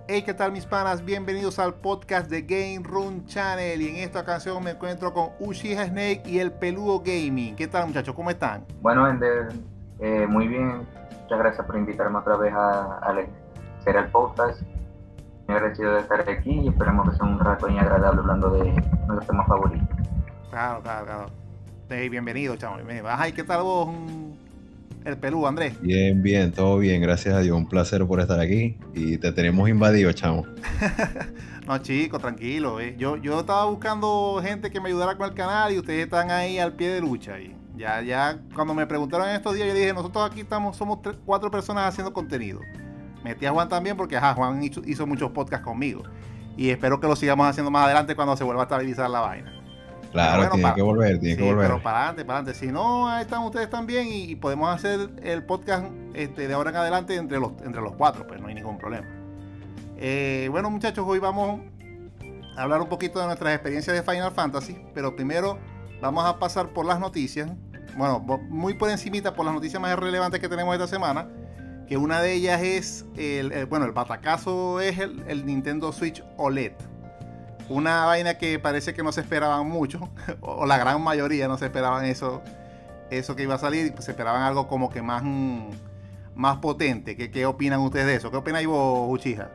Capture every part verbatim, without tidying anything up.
Hey, ¿qué tal mis panas? Bienvenidos al podcast de Game Room Channel. Y en esta ocasión me encuentro con Uchiha Snake y el Peludo Gaming. ¿Qué tal, muchachos? ¿Cómo están? Bueno, Ender, eh, muy bien. Muchas gracias por invitarme otra vez a, a hacer el podcast. Me agradecido de estar aquí y esperemos que sea un rato muy agradable hablando de nuestros temas favoritos. Claro, claro, claro. Hey, bienvenido, chamo. Bienvenido. Ay, ¿qué tal vos, el Peludo, Andrés? Bien, bien, todo bien, gracias a Dios. Un placer por estar aquí y te tenemos invadido, chamo. No, chico, tranquilo. Eh. Yo, yo estaba buscando gente que me ayudara con el canal y ustedes están ahí al pie de lucha. Y ya, ya, cuando me preguntaron en estos días, yo dije, nosotros aquí estamos, somos tres, cuatro personas haciendo contenido. Metí a Juan también porque, ajá, Juan hizo, hizo muchos podcasts conmigo. Y espero que lo sigamos haciendo más adelante cuando se vuelva a estabilizar la vaina. Claro, bueno, tiene para, que volver, tiene sí, que volver. Pero para adelante, para adelante. Si no, ahí están ustedes también y, y podemos hacer el podcast este, de ahora en adelante entre los, entre los cuatro, pues no hay ningún problema. Eh, bueno, muchachos, hoy vamos a hablar un poquito de nuestras experiencias de Final Fantasy, pero primero vamos a pasar por las noticias. Bueno, muy por encimita por las noticias más relevantes que tenemos esta semana, que una de ellas es, el, el bueno, el batacazo es el, el Nintendo Switch O L E D. Una vaina que parece que no se esperaban mucho, o la gran mayoría no se esperaban eso, eso que iba a salir, pues se esperaban algo como que más, más potente. ¿Qué, qué opinan ustedes de eso? ¿Qué opináis vos, Uchiha?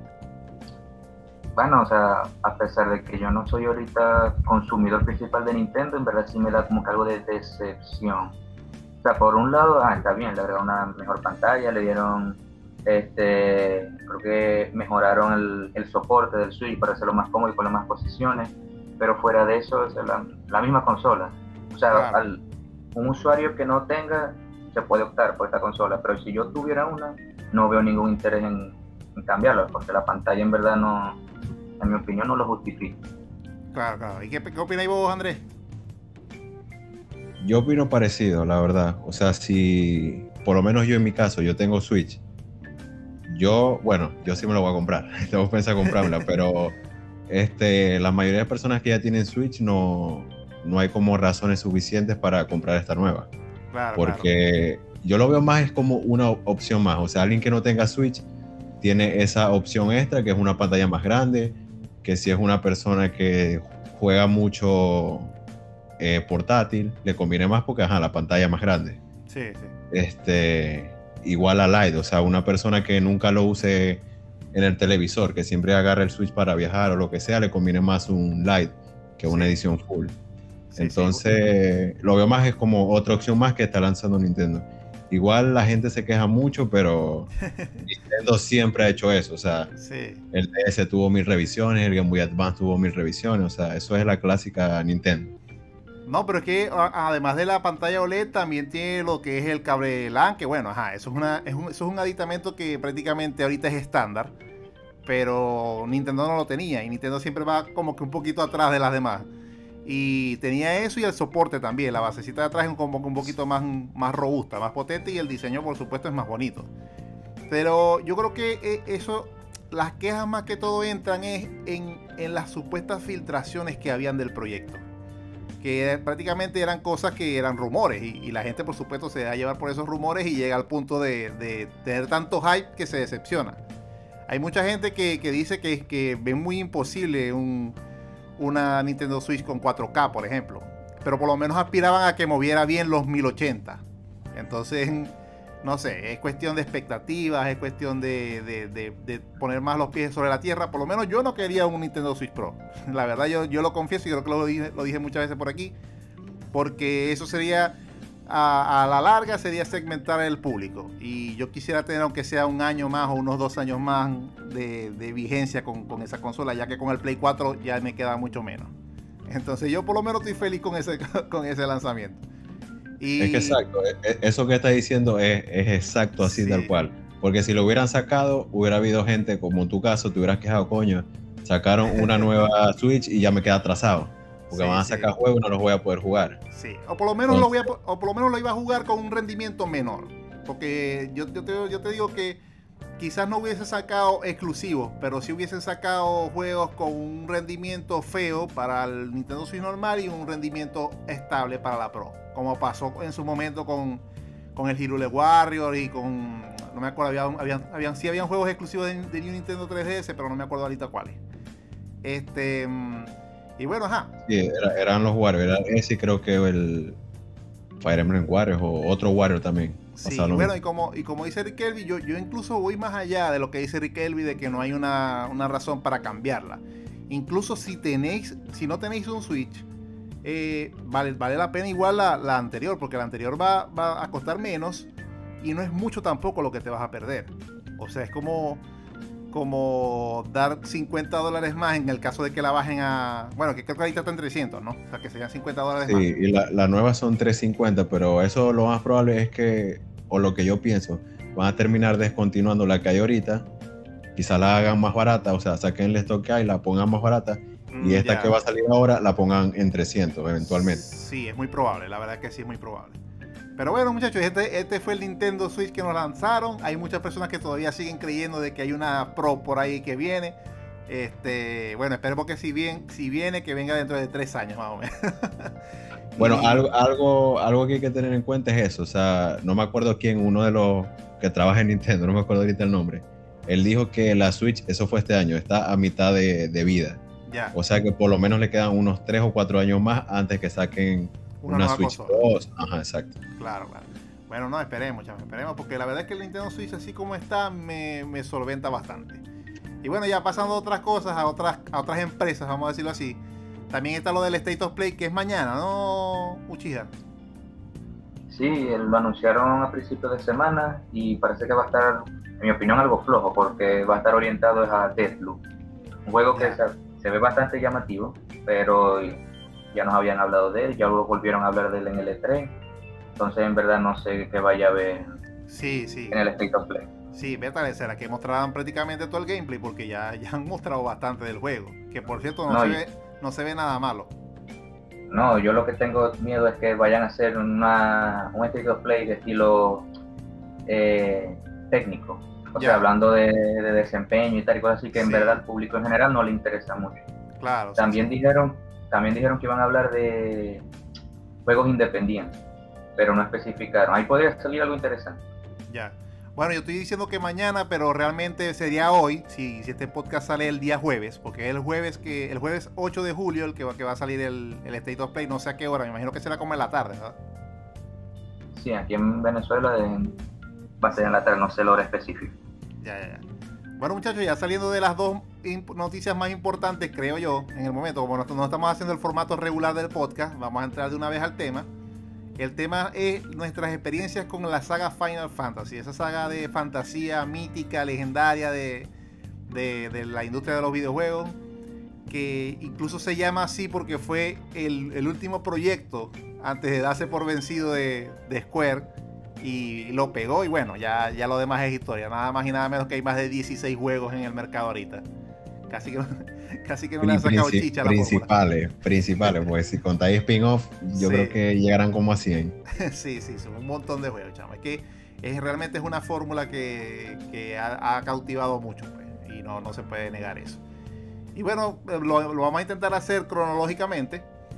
Bueno, o sea, a pesar de que yo no soy ahorita consumidor principal de Nintendo, en verdad sí me da como que algo de decepción. O sea, por un lado, ah, está bien, le agregaron una mejor pantalla, le dieron... Este, creo que mejoraron el, el soporte del Switch para hacerlo más cómodo y poner más posiciones, pero fuera de eso es la, la misma consola. O sea, claro. al, un usuario que no tenga se puede optar por esta consola, pero si yo tuviera una, no veo ningún interés en, en cambiarla, porque la pantalla en verdad no, en mi opinión, no lo justifica. Claro, claro. ¿Y qué, qué opináis vos, Andrés? Yo opino parecido, la verdad. O sea, si por lo menos yo en mi caso, yo tengo Switch. Yo, bueno, yo sí me lo voy a comprar. Tengo pensado comprármela, pero este, la mayoría de personas que ya tienen Switch no, no hay como razones suficientes para comprar esta nueva. Claro, porque claro. Yo lo veo más es como una opción más. O sea, alguien que no tenga Switch tiene esa opción extra, que es una pantalla más grande, que si es una persona que juega mucho eh, portátil, le conviene más porque, ajá, la pantalla es más grande. Sí, sí. Este... igual a Lite, o sea, una persona que nunca lo use en el televisor, que siempre agarre el Switch para viajar o lo que sea, le conviene más un Lite que una sí. edición full. Sí, Entonces, sí. lo veo más es como otra opción más que está lanzando Nintendo. Igual la gente se queja mucho, pero Nintendo siempre ha hecho eso, o sea, sí. el D S tuvo mil revisiones, el Game Boy Advance tuvo mil revisiones, o sea, eso es la clásica Nintendo. No, pero es que además de la pantalla O L E D también tiene lo que es el cable LAN, que bueno, ajá, eso es, una, es, un, eso es un aditamento que prácticamente ahorita es estándar, pero Nintendo no lo tenía y Nintendo siempre va como que un poquito atrás de las demás. Y tenía eso y el soporte también, la basecita de atrás es como que un poquito más, más robusta, más potente y el diseño por supuesto es más bonito. Pero yo creo que eso, las quejas más que todo entran es en, en las supuestas filtraciones que habían del proyecto, que prácticamente eran cosas que eran rumores y, y la gente por supuesto se deja llevar por esos rumores y llega al punto de, de tener tanto hype que se decepciona. Hay mucha gente que, que dice que, que ve muy imposible un, una Nintendo Switch con cuatro K, por ejemplo, pero por lo menos aspiraban a que moviera bien los mil ochenta. Entonces, no sé, es cuestión de expectativas, es cuestión de, de, de, de poner más los pies sobre la tierra. Por lo menos yo no quería un Nintendo Switch Pro. La verdad, yo, yo lo confieso y creo que lo dije, lo dije muchas veces por aquí, porque eso sería, a, a la larga, sería segmentar el público. Y yo quisiera tener, aunque sea un año más o unos dos años más de, de vigencia con, con esa consola, ya que con el Play cuatro ya me queda mucho menos. Entonces yo por lo menos estoy feliz con ese, con ese lanzamiento. Y... es que exacto, eso que estás diciendo es, es exacto así, sí. Tal cual. Porque si lo hubieran sacado, hubiera habido gente, como en tu caso, te hubieras quejado, coño, sacaron una nueva Switch y ya me queda atrasado. Porque sí, van a sacar sí. juegos y no los voy a poder jugar. Sí, o por lo menos, Entonces, lo, voy a, o por lo menos lo iba a jugar con un rendimiento menor. Porque yo, yo, te, yo te digo que quizás no hubiese sacado exclusivos, pero sí hubiesen sacado juegos con un rendimiento feo para el Nintendo Switch normal y un rendimiento estable para la Pro, como pasó en su momento con, con el Hyrule Warrior y con no me acuerdo, había, habían, habían, sí habían juegos exclusivos de, de Nintendo tres D S, pero no me acuerdo ahorita cuáles. Este, y bueno, ajá. Sí, era, eran los Warriors, era ese creo que el Fire Emblem Warriors o otro Warrior también. Sí, bueno, y como, y como dice Rick Elby, yo, yo incluso voy más allá de lo que dice Rick Elby, de que no hay una, una razón para cambiarla. Incluso si tenéis, si no tenéis un Switch, eh, vale, vale la pena igual la, la anterior, porque la anterior va, va a costar menos y no es mucho tampoco lo que te vas a perder. O sea, es como, como dar cincuenta dólares más en el caso de que la bajen a... Bueno, que creo que ahorita está en trescientos, ¿no? O sea, que serían cincuenta dólares sí, más. Sí, y la, la nueva son trescientos cincuenta, pero eso lo más probable es que, o lo que yo pienso, van a terminar descontinuando la que hay ahorita, quizá la hagan más barata, o sea, saquen el stock que hay, la pongan más barata, mm, y esta ya que va a salir ahora la pongan en trescientos eventualmente. Sí, es muy probable, la verdad que sí es muy probable. Pero bueno, muchachos, este, este fue el Nintendo Switch que nos lanzaron. Hay muchas personas que todavía siguen creyendo de que hay una Pro por ahí que viene. Este, bueno, esperemos que si, bien, si viene, que venga dentro de tres años más o menos. Bueno, y... algo, algo, algo que hay que tener en cuenta es eso. O sea, no me acuerdo quién, uno de los que trabaja en Nintendo, no me acuerdo ahorita el nombre. Él dijo que la Switch, eso fue este año, está a mitad de, de vida. Ya. O sea que por lo menos le quedan unos tres o cuatro años más antes que saquen una, una Switch dos. Ajá, exacto. Claro, claro. Bueno, no, esperemos, chavos, esperemos, porque la verdad es que el Nintendo Switch así como está me, me solventa bastante. Y bueno, ya pasando a otras cosas, a otras, a otras empresas, vamos a decirlo así. También está lo del State of Play, que es mañana, ¿no, Uchiha? Sí, lo anunciaron a principios de semana y parece que va a estar, en mi opinión, algo flojo, porque va a estar orientado a Deathloop. Un juego que se, se ve bastante llamativo, pero ya nos habían hablado de él, ya luego volvieron a hablar de él en el E tres, entonces en verdad no sé qué vaya a ver sí, sí. en el State of Play. Sí, beta será que mostraran prácticamente todo el gameplay, porque ya, ya han mostrado bastante del juego, que por cierto no, no se, ve, no se ve nada malo. No, yo lo que tengo miedo es que vayan a hacer una, un State of Play de estilo eh, técnico, o ya. sea, hablando de, de desempeño y tal y cosas así, que en sí. verdad al público en general no le interesa mucho. Claro. También sí, dijeron También dijeron que iban a hablar de juegos independientes, pero no especificaron. Ahí podría salir algo interesante. Ya. Bueno, yo estoy diciendo que mañana, pero realmente sería hoy, si, si este podcast sale el día jueves, porque el jueves que el jueves ocho de julio el que va, que va a salir el, el State of Play, no sé a qué hora, me imagino que será como en la tarde, ¿verdad? Sí, aquí en Venezuela de, va a ser en la tarde, no sé la hora específica. Ya, ya, ya. Bueno, muchachos, ya saliendo de las dos noticias más importantes, creo yo, en el momento, como no, no estamos haciendo el formato regular del podcast, vamos a entrar de una vez al tema. El tema es nuestras experiencias con la saga Final Fantasy, esa saga de fantasía mítica, legendaria de, de, de la industria de los videojuegos, que incluso se llama así porque fue el, el último proyecto antes de darse por vencido de, de Square, y lo pegó, y bueno, ya, ya lo demás es historia, nada más y nada menos que hay más de dieciséis juegos en el mercado ahorita. Casi que, casi que no le han sacado Princip chicha a la Principales, fórmula. principales, pues si contáis spin-off, yo sí. creo que llegarán como a cien. Sí, sí, son un montón de juegos, chamo. Es que es, realmente es una fórmula que, que ha, ha cautivado mucho, pues, y no, no se puede negar eso. Y bueno, lo, lo vamos a intentar hacer cronológicamente.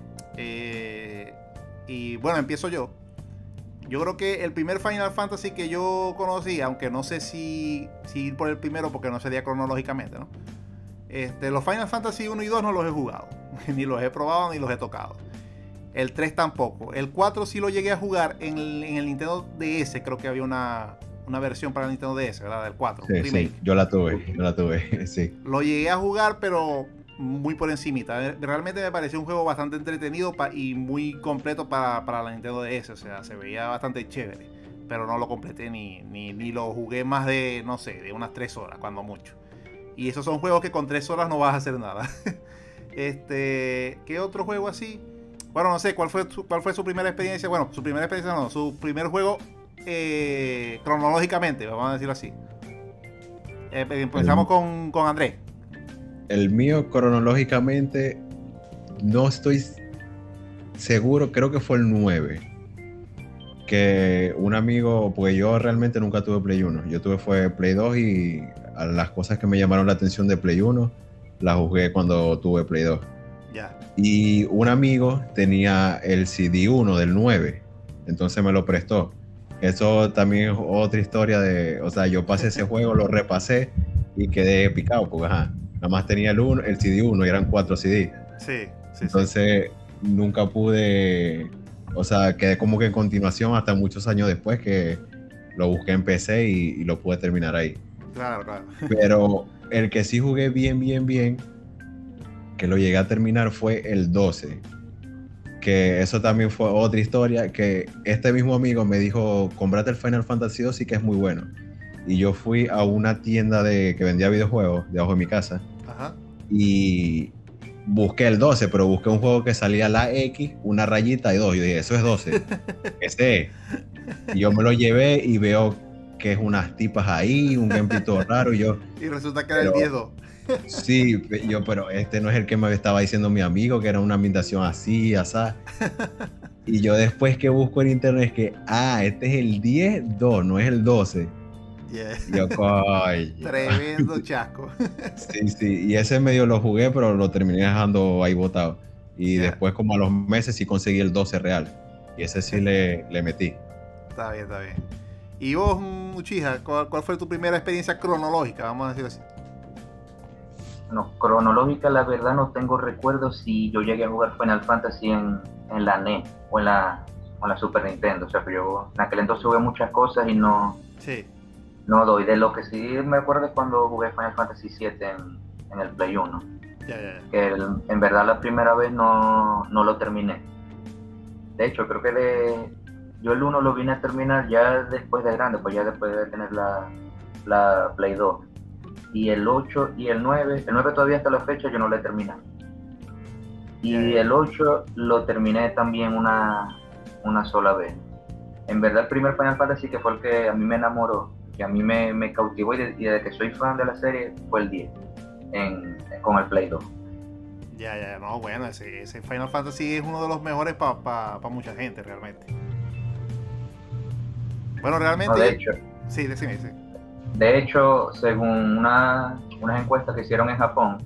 Eh, y bueno, empiezo yo. Yo creo que el primer Final Fantasy que yo conocí, aunque no sé si, si ir por el primero porque no sería cronológicamente, ¿no? Este, los Final Fantasy uno y dos no los he jugado, ni los he probado ni los he tocado. El tres tampoco. El cuatro sí lo llegué a jugar en el, en el Nintendo D S, creo que había una, una versión para el Nintendo D S, ¿verdad? Del cuatro. Sí, sí, yo la tuve, yo la tuve, sí. Lo llegué a jugar, pero muy por encimita. Realmente me pareció un juego bastante entretenido y muy completo para, para la Nintendo D S, o sea, se veía bastante chévere, pero no lo completé ni, ni, ni lo jugué más de, no sé, de unas tres horas, cuando mucho. Y esos son juegos que con tres horas no vas a hacer nada. este, ¿qué otro juego así? Bueno, no sé, ¿cuál fue su, cuál fue su primera experiencia? Bueno, su primera experiencia no, su primer juego eh, cronológicamente, vamos a decirlo así. Eh, empezamos el, con, con Andrés. El mío cronológicamente no estoy seguro, creo que fue el nueve. Que un amigo, pues yo realmente nunca tuve Play uno. Yo tuve fue Play dos y a las cosas que me llamaron la atención de Play uno las jugué cuando tuve Play dos. Ya. Y un amigo tenía el C D uno del nueve, entonces me lo prestó. Eso también es otra historia de, o sea, yo pasé ese juego, lo repasé y quedé picado, porque ajá, nada más tenía el, uno, el C D uno y eran cuatro C D. Sí, sí, Entonces, sí. Nunca pude, o sea, quedé como que en continuación hasta muchos años después que lo busqué en P C y, y lo pude terminar ahí. Claro, claro. Pero el que sí jugué bien, bien, bien, que lo llegué a terminar fue el doce. Que eso también fue otra historia, que este mismo amigo me dijo, cómprate el Final Fantasy doce y que es muy bueno. Y yo fui a una tienda de, que vendía videojuegos debajo de mi casa. Ajá. Y busqué el doce, pero busqué un juego que salía la X, una rayita y dos. Yo dije, eso es doce. Ese es. Y yo me lo llevé y veo que es unas tipas ahí, un gameplay todo raro. Y yo, y resulta que era el diez dos. Sí, yo, pero este no es el que me estaba diciendo mi amigo, que era una ambientación así, asá. Y yo después que busco en internet es que, ah, este es el diez dos, no es el doce. Yeah. Y yo, coy. Tremendo chasco. Sí, sí, y ese medio lo jugué, pero lo terminé dejando ahí botado. Y yeah. Después, como a los meses, sí conseguí el doce real. Y ese sí le, le metí. Está bien, está bien. Y vos, Uchiha, ¿cuál, ¿cuál fue tu primera experiencia cronológica? Vamos a decirlo así. No, cronológica, la verdad no tengo recuerdos si yo llegué a jugar Final Fantasy en, en la N E S o en la, o en la Super Nintendo. O sea, que yo en aquel entonces jugué muchas cosas y no, sí. no doy. De lo que sí me acuerdo es cuando jugué Final Fantasy siete en, en el Play uno. Yeah, yeah. Que el, en verdad la primera vez no, no lo terminé. De hecho, creo que de, yo el uno lo vine a terminar ya después de grande, pues ya después de tener la, la Play dos. Y el ocho y el nueve, el nueve todavía hasta la fecha yo no lo he terminado. Y yeah. el ocho lo terminé también una, una sola vez. En verdad el primer Final Fantasy que fue el que a mí me enamoró, que a mí me, me cautivó y, de, y desde que soy fan de la serie fue el diez, en, con el Play dos. Ya, yeah, ya, yeah, no, bueno, ese, ese Final Fantasy es uno de los mejores para pa, pa mucha gente realmente. Bueno, realmente... No, de hecho... Sí, decime, sí. De hecho, según una, unas encuestas que hicieron en Japón,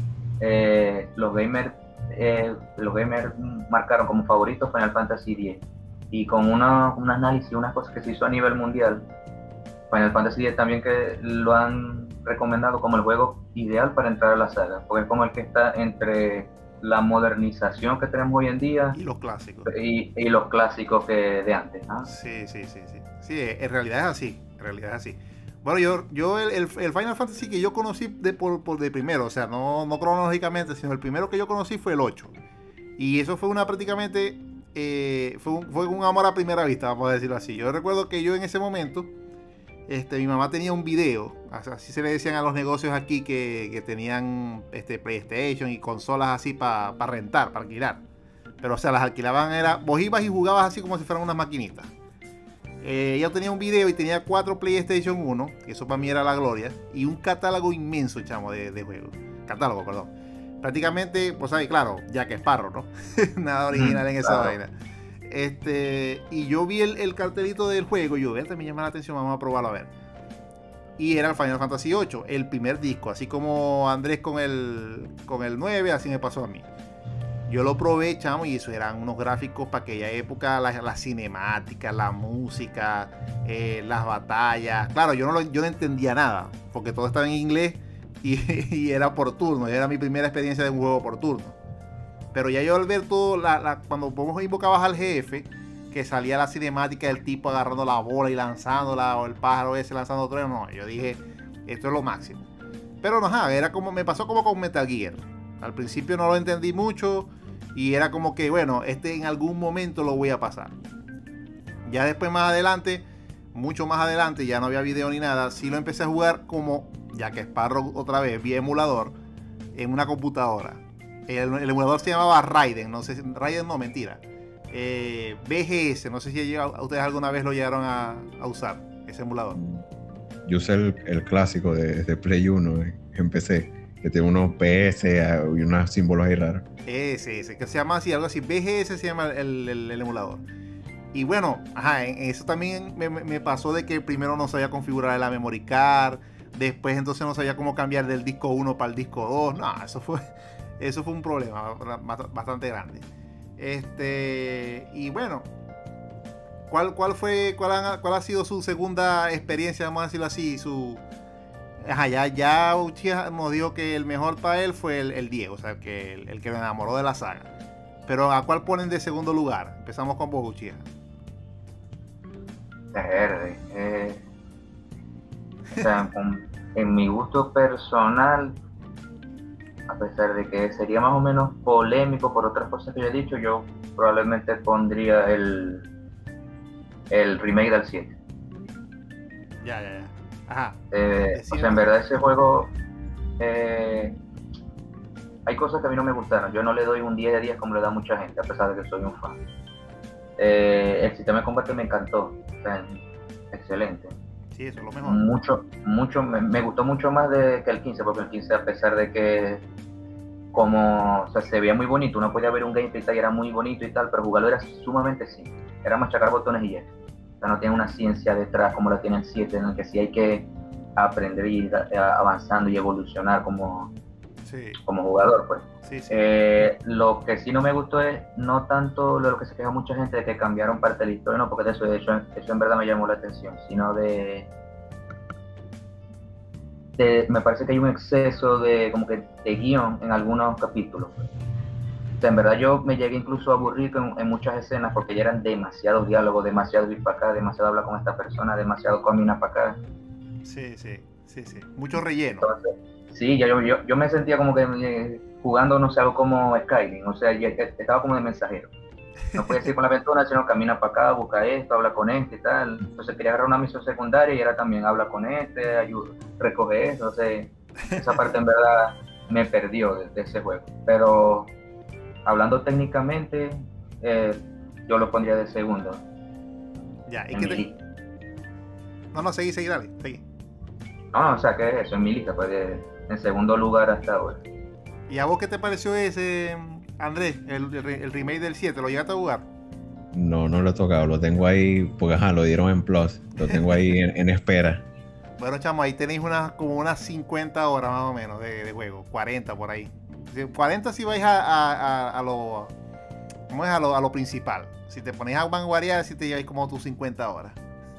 eh, los gamers eh, los gamers marcaron como favoritos Final Fantasy diez. Y con una, un análisis, unas cosas que se hizo a nivel mundial, Final Fantasy diez también que lo han recomendado como el juego ideal para entrar a la saga, porque es como el que está entre la modernización que tenemos hoy en día y los clásicos y, y los clásicos que de antes, ¿no? Sí, sí, sí, sí. Sí, en realidad es así, en realidad es así. Bueno, yo, yo el, el, el Final Fantasy que yo conocí de, por, por de primero, o sea, no, no cronológicamente, sino el primero que yo conocí fue el ocho. Y eso fue una prácticamente, eh, fue, un, fue un amor a primera vista, vamos a decirlo así. Yo recuerdo que yo en ese momento, este, mi mamá tenía un video, así se le decían a los negocios aquí que, que tenían este, PlayStation y consolas así para pa rentar, para alquilar. Pero o sea, las alquilaban, era, vos ibas y jugabas así como si fueran unas maquinitas. Eh, ella tenía un video y tenía cuatro PlayStation uno, que eso para mí era la gloria, y un catálogo inmenso, chamo, de, de juegos. Catálogo, perdón. Prácticamente, pues ahí, claro, Jack Sparrow, ¿no? Nada original en esa claro. vaina. Este, y yo vi el, el cartelito del juego, y yo, este me llama la atención, vamos a probarlo a ver. Y era el Final Fantasy ocho, el primer disco, así como Andrés con el, con el nueve, así me pasó a mí. Yo lo probé, chamo, y eso eran unos gráficos para aquella época, la, la cinemática, la música, eh, las batallas. Claro, yo no, lo, yo no entendía nada, porque todo estaba en inglés y, y era por turno. Era mi primera experiencia de un juego por turno. Pero ya yo al ver todo, la, la, cuando vos invocabas al jefe, que salía la cinemática del tipo agarrando la bola y lanzándola, o el pájaro ese lanzando otro, no, yo dije, esto es lo máximo. Pero no, ajá, era como, me pasó como con Metal Gear. Al principio no lo entendí mucho. Y era como que, bueno, este en algún momento lo voy a pasar. Ya después más adelante, mucho más adelante, ya no había video ni nada. Sí lo empecé a jugar como Jack Sparrow otra vez, vía emulador, en una computadora. El, el emulador se llamaba Raiden, no sé, Raiden no, mentira. Eh, B G S, no sé si ustedes alguna vez lo llegaron a, a usar, ese emulador. Yo usé el, el clásico de, de Play uno, eh, en P C, que tiene unos P S y unos símbolos ahí raros. Ese, ese, que se llama así, algo así, B G S se llama el, el, el emulador. Y bueno, ajá, eso también me, me pasó de que primero no sabía configurar la memory card, después entonces no sabía cómo cambiar del disco uno para el disco dos. No, eso fue, eso fue un problema bastante grande. Este, y bueno, ¿cuál, cuál fue, cuál ha, cuál ha sido su segunda experiencia, vamos a decirlo así, su... Ajá, ya, ya Uchiha nos dijo que el mejor para él fue el, el Diego, o sea, que el, el que me enamoró de la saga. Pero ¿a cuál ponen de segundo lugar? Empezamos con vos, Uchiha. Verde. Eh, o sea, en, en mi gusto personal, a pesar de que sería más o menos polémico por otras cosas que yo he dicho, yo probablemente pondría el, el remake del siete. Ya, ya, ya. Ajá. Eh, o sea, en verdad ese juego, eh, hay cosas que a mí no me gustaron. Yo no le doy un diez de diez como le da mucha gente, a pesar de que soy un fan. Eh, el sistema de combate me encantó, o sea, excelente. Sí, eso es lo mejor. Mucho, mucho, me, me gustó mucho más de, que el quince, porque el quince, a pesar de que como, o sea, se veía muy bonito, uno podía ver un gameplay y era muy bonito y tal, pero jugarlo era sumamente simple. Era machacar botones y ya. O sea, no tiene una ciencia detrás como la tiene el siete, en el que sí hay que aprender y ir avanzando y evolucionar como, sí. como jugador, pues. Sí, sí. Eh, lo que sí no me gustó es no tanto lo que se queja mucha gente de que cambiaron parte de la historia, no, porque de eso, de hecho, eso en verdad me llamó la atención, sino de, de me parece que hay un exceso de como que de guión en algunos capítulos. O sea, en verdad yo me llegué incluso a aburrir en, en muchas escenas porque ya eran demasiados diálogos, demasiado ir para acá, demasiado hablar con esta persona, demasiado caminar para acá. Sí, sí, sí, sí. Mucho relleno. Entonces, sí, ya yo, yo, yo me sentía como que eh, jugando, no sé, algo como Skyrim, o sea, yo estaba como de mensajero. No podía seguir con la aventura, sino camina para acá, busca esto, habla con este y tal. Entonces quería agarrar una misión secundaria y era también habla con este, ayuda, recoge eso, o sea, esa parte en verdad me perdió de, de ese juego. Pero hablando técnicamente, eh, yo lo pondría de segundo. Ya, ¿y qué te... No, no, seguí, seguí, dale, seguí. No, no, o sea, que eso en mi lista, pues de, en segundo lugar hasta ahora. ¿Y a vos qué te pareció ese, Andrés, el, el, el remake del siete? ¿Lo llegaste a jugar? No, no lo he tocado, lo tengo ahí, porque ajá, lo dieron en Plus, lo tengo ahí en, en espera. Bueno, chamo, ahí tenéis unas, como unas cincuenta horas más o menos de, de juego, cuarenta por ahí. cuarenta si vais a, a, a, a lo, ¿cómo es? A lo, a lo principal. Si te ponéis a vanguardiar, si te lleváis como tus cincuenta horas.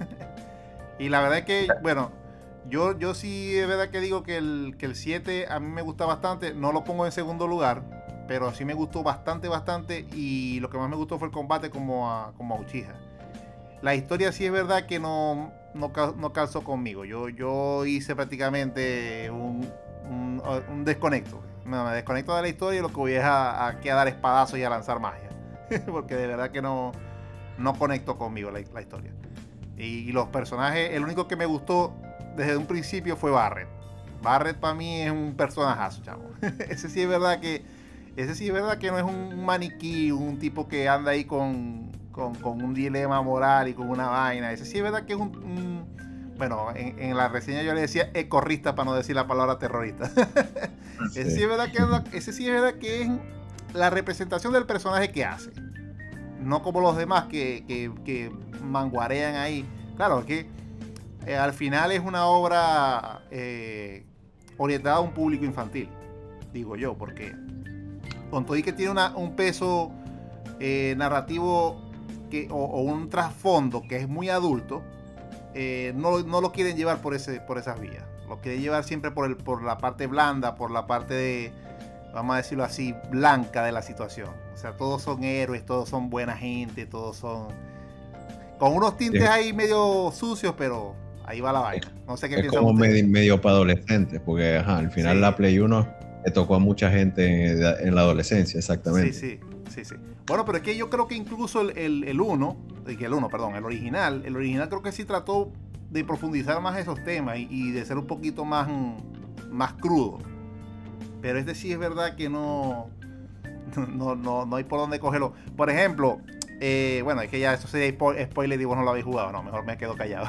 Y la verdad es que, bueno, yo, yo sí es verdad que digo que el, que el siete a mí me gusta bastante. No lo pongo en segundo lugar, pero sí me gustó bastante, bastante. Y lo que más me gustó fue el combate como a, como a Uchiha. La historia sí es verdad que no, no, no calzó conmigo. Yo, yo hice prácticamente un, un, un desconecto. Me, me desconecto de la historia y lo que voy es a, a, a dar espadazos y a lanzar magia. Porque de verdad que no, no conectó conmigo la, la historia. Y, y los personajes, el único que me gustó desde un principio fue Barret. Barret para mí es un personajazo, chamo. Ese sí es verdad que ese sí es verdad que no es un maniquí, un tipo que anda ahí con, con, con un dilema moral y con una vaina. Ese sí es verdad que es un, un bueno, en, en la reseña yo le decía ecorrista para no decir la palabra terrorista. Sí. Ese sí es verdad que ese sí es verdad que es la representación del personaje que hace. No como los demás que, que, que manguarean ahí. Claro, que eh, al final es una obra eh, orientada a un público infantil, digo yo, porque con todo y que tiene una, un peso eh, narrativo que, o, o un trasfondo que es muy adulto, eh, no, no lo quieren llevar por, ese, por esas vías. Lo quieren llevar siempre por, el, por la parte blanda, por la parte de, vamos a decirlo así, blanca de la situación. O sea, todos son héroes, todos son buena gente, todos son... Con unos tintes sí. ahí medio sucios, pero ahí va la vaina. No sé qué es piensan como ustedes. medio, medio para adolescentes, porque ajá, al final sí. La Play uno le tocó a mucha gente en la adolescencia, exactamente. Sí, sí, sí, sí. Bueno, pero es que yo creo que incluso el, el, el uno, el uno, perdón, el original, el original creo que sí trató de profundizar más esos temas y, y de ser un poquito más, más crudo. Pero este sí es verdad que no, no, no, no hay por dónde cogerlo. Por ejemplo, eh, bueno, es que ya eso sería spoiler y vos no lo habéis jugado. No, mejor me quedo callado.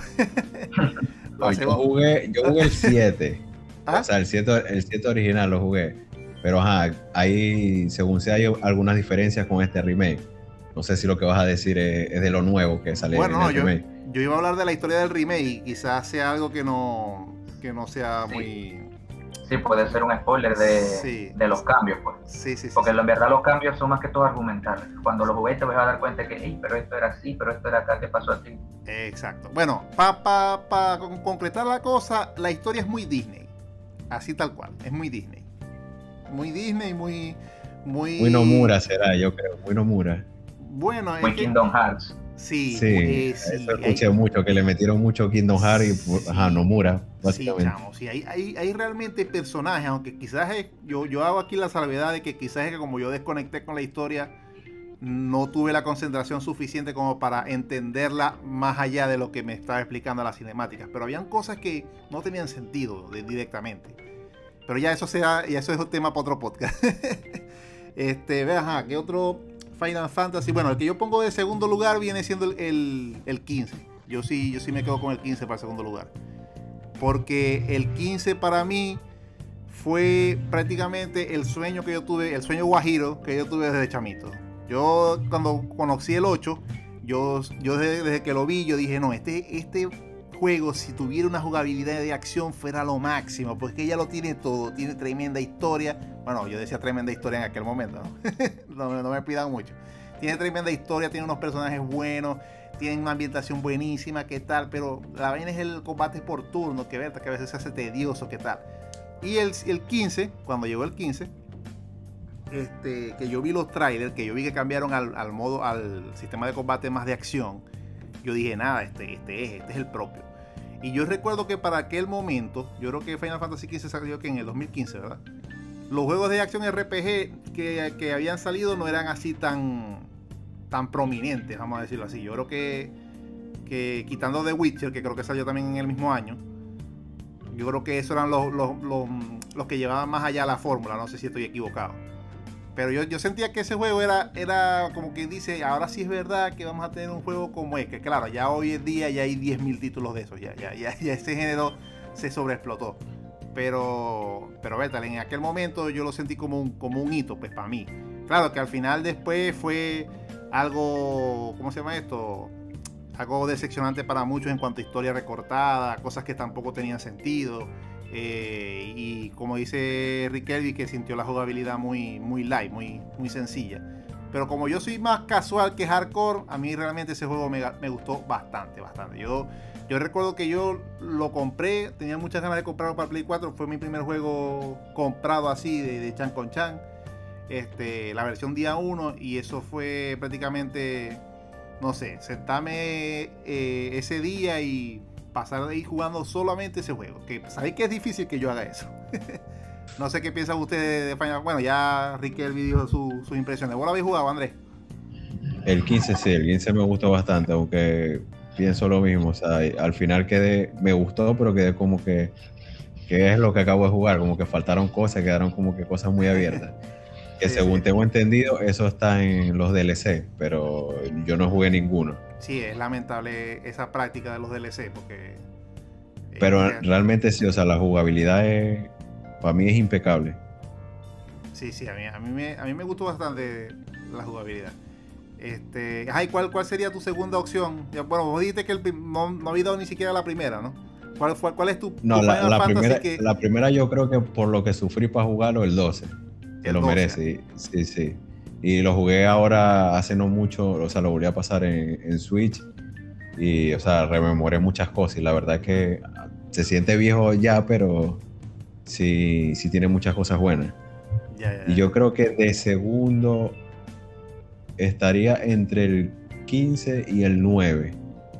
No, yo, jugué, yo jugué el siete. ¿Ah? O sea, el siete, el siete original lo jugué. Pero ajá, ahí, según sea, hay algunas diferencias con este remake. No sé si lo que vas a decir es, es de lo nuevo que sale bueno, en no, el yo, remake. Yo iba a hablar de la historia del remake y quizás sea algo que no, que no sea sí. muy... Sí, sí, puede ser un spoiler de, sí, de los cambios, pues. Sí, sí, sí. Porque sí. en verdad los cambios son más que todo argumentales. Cuando los jugué te vas a dar cuenta que, hey, pero esto era así, pero esto era acá, ¿qué pasó así? Exacto. Bueno, para pa, pa concretar la cosa, la historia es muy Disney. Así tal cual, es muy Disney. Muy Disney, muy... Muy, muy Nomura será, yo creo, muy Nomura. Bueno, muy es Kingdom que, Hearts. Sí, sí, eh, sí, eso escuché hay, mucho, que le metieron mucho Kingdom Hearts y sí, ajá, Nomura, sí, básicamente. chamo, sí, hay, hay, hay realmente personajes, aunque quizás es, yo, yo hago aquí la salvedad de que quizás es que como yo desconecté con la historia, no tuve la concentración suficiente como para entenderla más allá de lo que me estaba explicando las cinemáticas, pero habían cosas que no tenían sentido de, directamente. Pero ya eso sea, ya eso es un tema para otro podcast. este, ve, ajá, ¿qué otro Final Fantasy? Bueno, el que yo pongo de segundo lugar viene siendo el, el, el quince. Yo sí, yo sí me quedo con el quince para el segundo lugar. Porque el quince para mí fue prácticamente el sueño que yo tuve, el sueño guajiro que yo tuve desde chamito. Yo cuando conocí el ocho, yo, yo desde, desde que lo vi, yo dije, no, este, este juego, si tuviera una jugabilidad de acción, fuera lo máximo, porque ella lo tiene todo, tiene tremenda historia. Bueno, yo decía tremenda historia en aquel momento, ¿no? no, no me pidan mucho. Tiene tremenda historia, tiene unos personajes buenos, tiene una ambientación buenísima, ¿qué tal? Pero la vaina es el combate por turno, que, ver, que a veces se hace tedioso, ¿qué tal? Y el, el quince, cuando llegó el quince, este, que yo vi los trailers, que yo vi que cambiaron al, al modo, al sistema de combate más de acción, yo dije, nada, este, este es, este es el propio. Y yo recuerdo que para aquel momento, yo creo que Final Fantasy quince salió que en el dos mil quince, ¿verdad? Los juegos de acción R P G que, que habían salido no eran así tan, tan prominentes, vamos a decirlo así. Yo creo que, que quitando The Witcher, que creo que salió también en el mismo año, yo creo que esos eran los, los, los, los que llevaban más allá la fórmula, no sé si estoy equivocado. Pero yo, yo sentía que ese juego era, era como que dice, ahora sí es verdad que vamos a tener un juego como este. Claro, ya hoy en día ya hay diez mil títulos de esos, ya, ya, ya, ya ese género se sobreexplotó. Pero, pero Betal, en aquel momento yo lo sentí como un, como un hito, pues para mí. Claro que al final después fue algo, ¿cómo se llama esto? Algo decepcionante para muchos en cuanto a historia recortada, cosas que tampoco tenían sentido. Eh, y como dice Rick Elby, que sintió la jugabilidad muy, muy light, muy, muy sencilla. Pero como yo soy más casual que hardcore, a mí realmente ese juego me, me gustó bastante, bastante. Yo, yo recuerdo que yo lo compré, tenía muchas ganas de comprarlo para Play cuatro, fue mi primer juego comprado así de, de chan con chan. Este, la versión día uno, y eso fue prácticamente, no sé, sentarme eh, ese día y pasar ahí jugando solamente ese juego. Que sabéis que es difícil que yo haga eso. No sé qué piensan ustedes de Final. Bueno, ya Rick Elby dijo sus su impresiones. ¿Vos lo habéis jugado, Andrés? El quince sí, el quince me gustó bastante, aunque pienso lo mismo. O sea, al final quedé, me gustó, pero quedé como que, ¿qué es lo que acabo de jugar? Como que faltaron cosas, quedaron como que cosas muy abiertas. Que sí, según sí. tengo entendido, eso está en los D L C, pero yo no jugué ninguno. Sí, es lamentable esa práctica de los D L C, porque... Pero eh, realmente sí, o sea, la jugabilidad es, para mí es impecable. Sí, sí, a mí, a mí, me, a mí me gustó bastante la jugabilidad. Este, ay, ¿cuál, ¿Cuál sería tu segunda opción? Ya, bueno, vos dijiste que el, no, no había dado ni siquiera la primera, ¿no? ¿Cuál, fue, cuál es tu, no, tu la, Final la Fantasy primera, que... la primera yo creo que por lo que sufrí para jugarlo, el doce. Que el lo doce. Merece, sí, sí. Y lo jugué ahora hace no mucho, o sea, lo volví a pasar en, en Switch. Y, o sea, rememoré muchas cosas. Y la verdad es que se siente viejo ya, pero sí, sí tiene muchas cosas buenas. Ya, ya, ya. Y yo creo que de segundo estaría entre el quince y el nueve.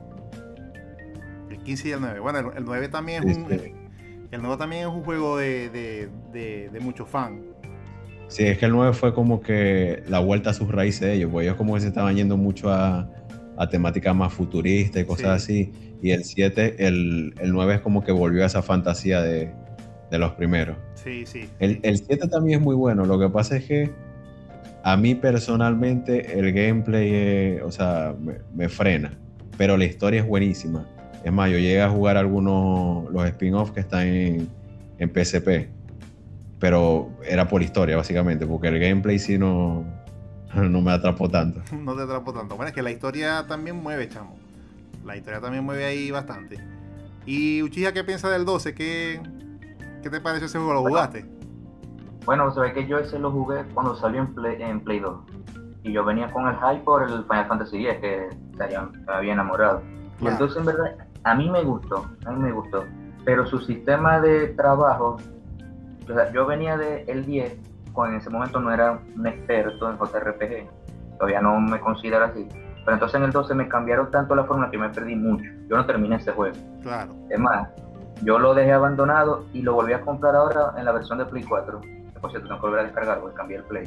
El quince y el nueve. Bueno, el, el nueve también es sí, un... sí. El nueve también es un juego de, de, de, de muchos fans. Sí, es que el nueve fue como que la vuelta a sus raíces de ellos, porque ellos como que se estaban yendo mucho a, a temáticas más futuristas y cosas sí. así, y el siete, el, el nueve es como que volvió a esa fantasía de, de los primeros. Sí, sí. El, el siete también es muy bueno, lo que pasa es que a mí personalmente el gameplay, eh, o sea, me, me frena, pero la historia es buenísima. Es más, yo llegué a jugar algunos, los spin-offs que están en, en P S P, pero era por historia básicamente, porque el gameplay sí no, no me atrapó tanto. No te atrapó tanto. Bueno, es que la historia también mueve, chamo. La historia también mueve ahí bastante. Y Uchiha, ¿qué piensa del doce? ¿Qué, ¿Qué te pareció ese juego? ¿Lo jugaste? Bueno, se ve que yo ese lo jugué cuando salió en Play, en Play dos. Y yo venía con el hype por el Final Fantasy diez, que se había, me había enamorado. Y Claro. entonces, en verdad, a mí me gustó, a mí me gustó. Pero su sistema de trabajo, o sea, yo venía de el diez, cuando en ese momento no era un experto en J R P G, todavía no me considero así. Pero entonces en el doce me cambiaron tanto la fórmula que me perdí mucho. Yo no terminé ese juego. Claro. Es más, yo lo dejé abandonado y lo volví a comprar ahora en la versión de Play cuatro. Por cierto, tengo que volver a descargarlo, porque cambié el Play.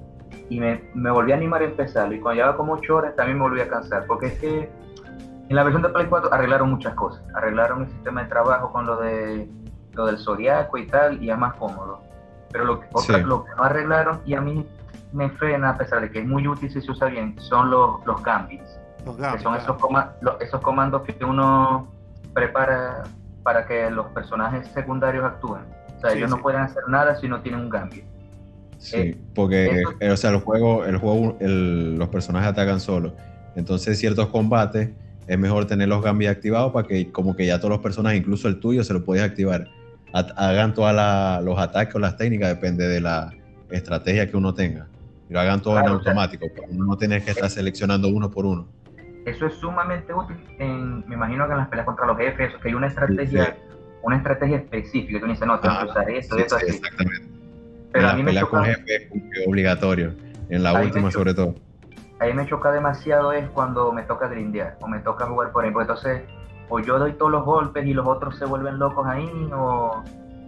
Y me, me volví a animar a empezarlo. Y cuando llevaba como ocho horas también me volví a cansar. Porque es que en la versión de Play cuatro arreglaron muchas cosas. Arreglaron el sistema de trabajo con lo de lo del zodiaco y tal, y es más cómodo. Pero lo que, otra, Sí. lo que no arreglaron, y a mí me frena, a pesar de que es muy útil si se usa bien, son los, los gambits. Los Que Gambits, son claro. esos, coma- lo- esos comandos que uno prepara para que los personajes secundarios actúen. O sea, Sí, ellos sí. no pueden hacer nada si no tienen un gambit. Sí, Eh, porque eso- eh, o sea, el juego, el juego el- los personajes atacan solos. Entonces, ciertos combates es mejor tener los gambits activados para que como que ya todos los personajes, incluso el tuyo, se lo puedes activar. At- hagan todos los ataques o las técnicas, depende de la estrategia que uno tenga. Y lo hagan todo Claro, en o sea, automático, para uno no tener que estar seleccionando uno por uno. Eso es sumamente útil, en, me imagino que en las peleas contra los jefes, eso, que hay una estrategia, Sí. una estrategia específica, que uno dice, no, tengo que Ajá, usar esto, sí, esto, sí, así. exactamente. Pero En a las mí me peleas con choca, jefe es como que obligatorio. En la A mí me última, choca. sobre todo. a mí me choca demasiado es cuando me toca grindear, o me toca jugar por ahí, porque entonces, o yo doy todos los golpes y los otros se vuelven locos ahí, o...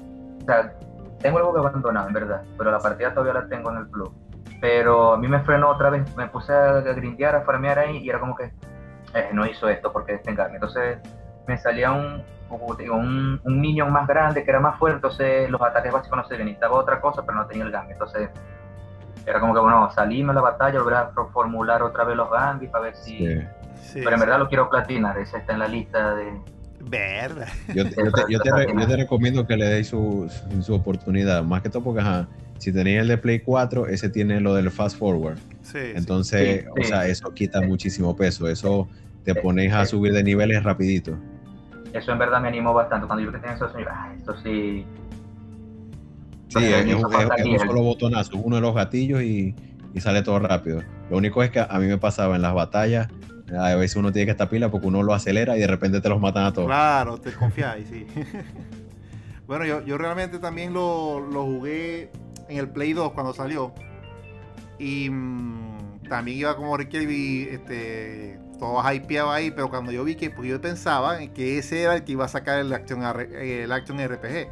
O sea, tengo el juego abandonado, en verdad, pero la partida todavía la tengo en el club. Pero a mí me frenó otra vez, me puse a grindear, a farmear ahí, y era como que, eh, no hizo esto porque es tengarme. Entonces me salía un, como te digo, un, un minion más grande que era más fuerte, entonces los ataques básicos no se ven, necesitaba otra cosa, pero no tenía el gambit. Entonces era como que, bueno, salirme a la batalla, volver a formular otra vez los gambits para ver si... Sí. Sí, Pero en sí. verdad lo quiero platinar, ese está en la lista de... Verga. Yo, te- yo te, yo te re- yo te recomiendo que le deis su, su, su oportunidad, más que todo porque ajá, si tenéis el de Play cuatro, ese tiene lo del fast forward. Sí, Entonces, Sí, o sí. sea, eso quita muchísimo peso. Eso te Eh, pones a eh. subir de niveles rapidito. Eso en verdad me animó bastante. Cuando yo vi que tenía eso, yo, ah, esto sí... Sí, Porque es, me es hizo un, es- falta es un nivel. solo botonazo, uno de los gatillos y, y sale todo rápido. Lo único es que a mí me pasaba en las batallas, a veces uno tiene que estar pila porque uno lo acelera y de repente te los matan a todos. Claro, te confiáis, sí. Bueno, yo, yo realmente también lo, lo jugué en el Play dos cuando salió. Y mm, también iba como Ricky, este, todo hypeado ahí, pero cuando yo vi que, pues yo pensaba que ese era el que iba a sacar el Action, R- el action R P G.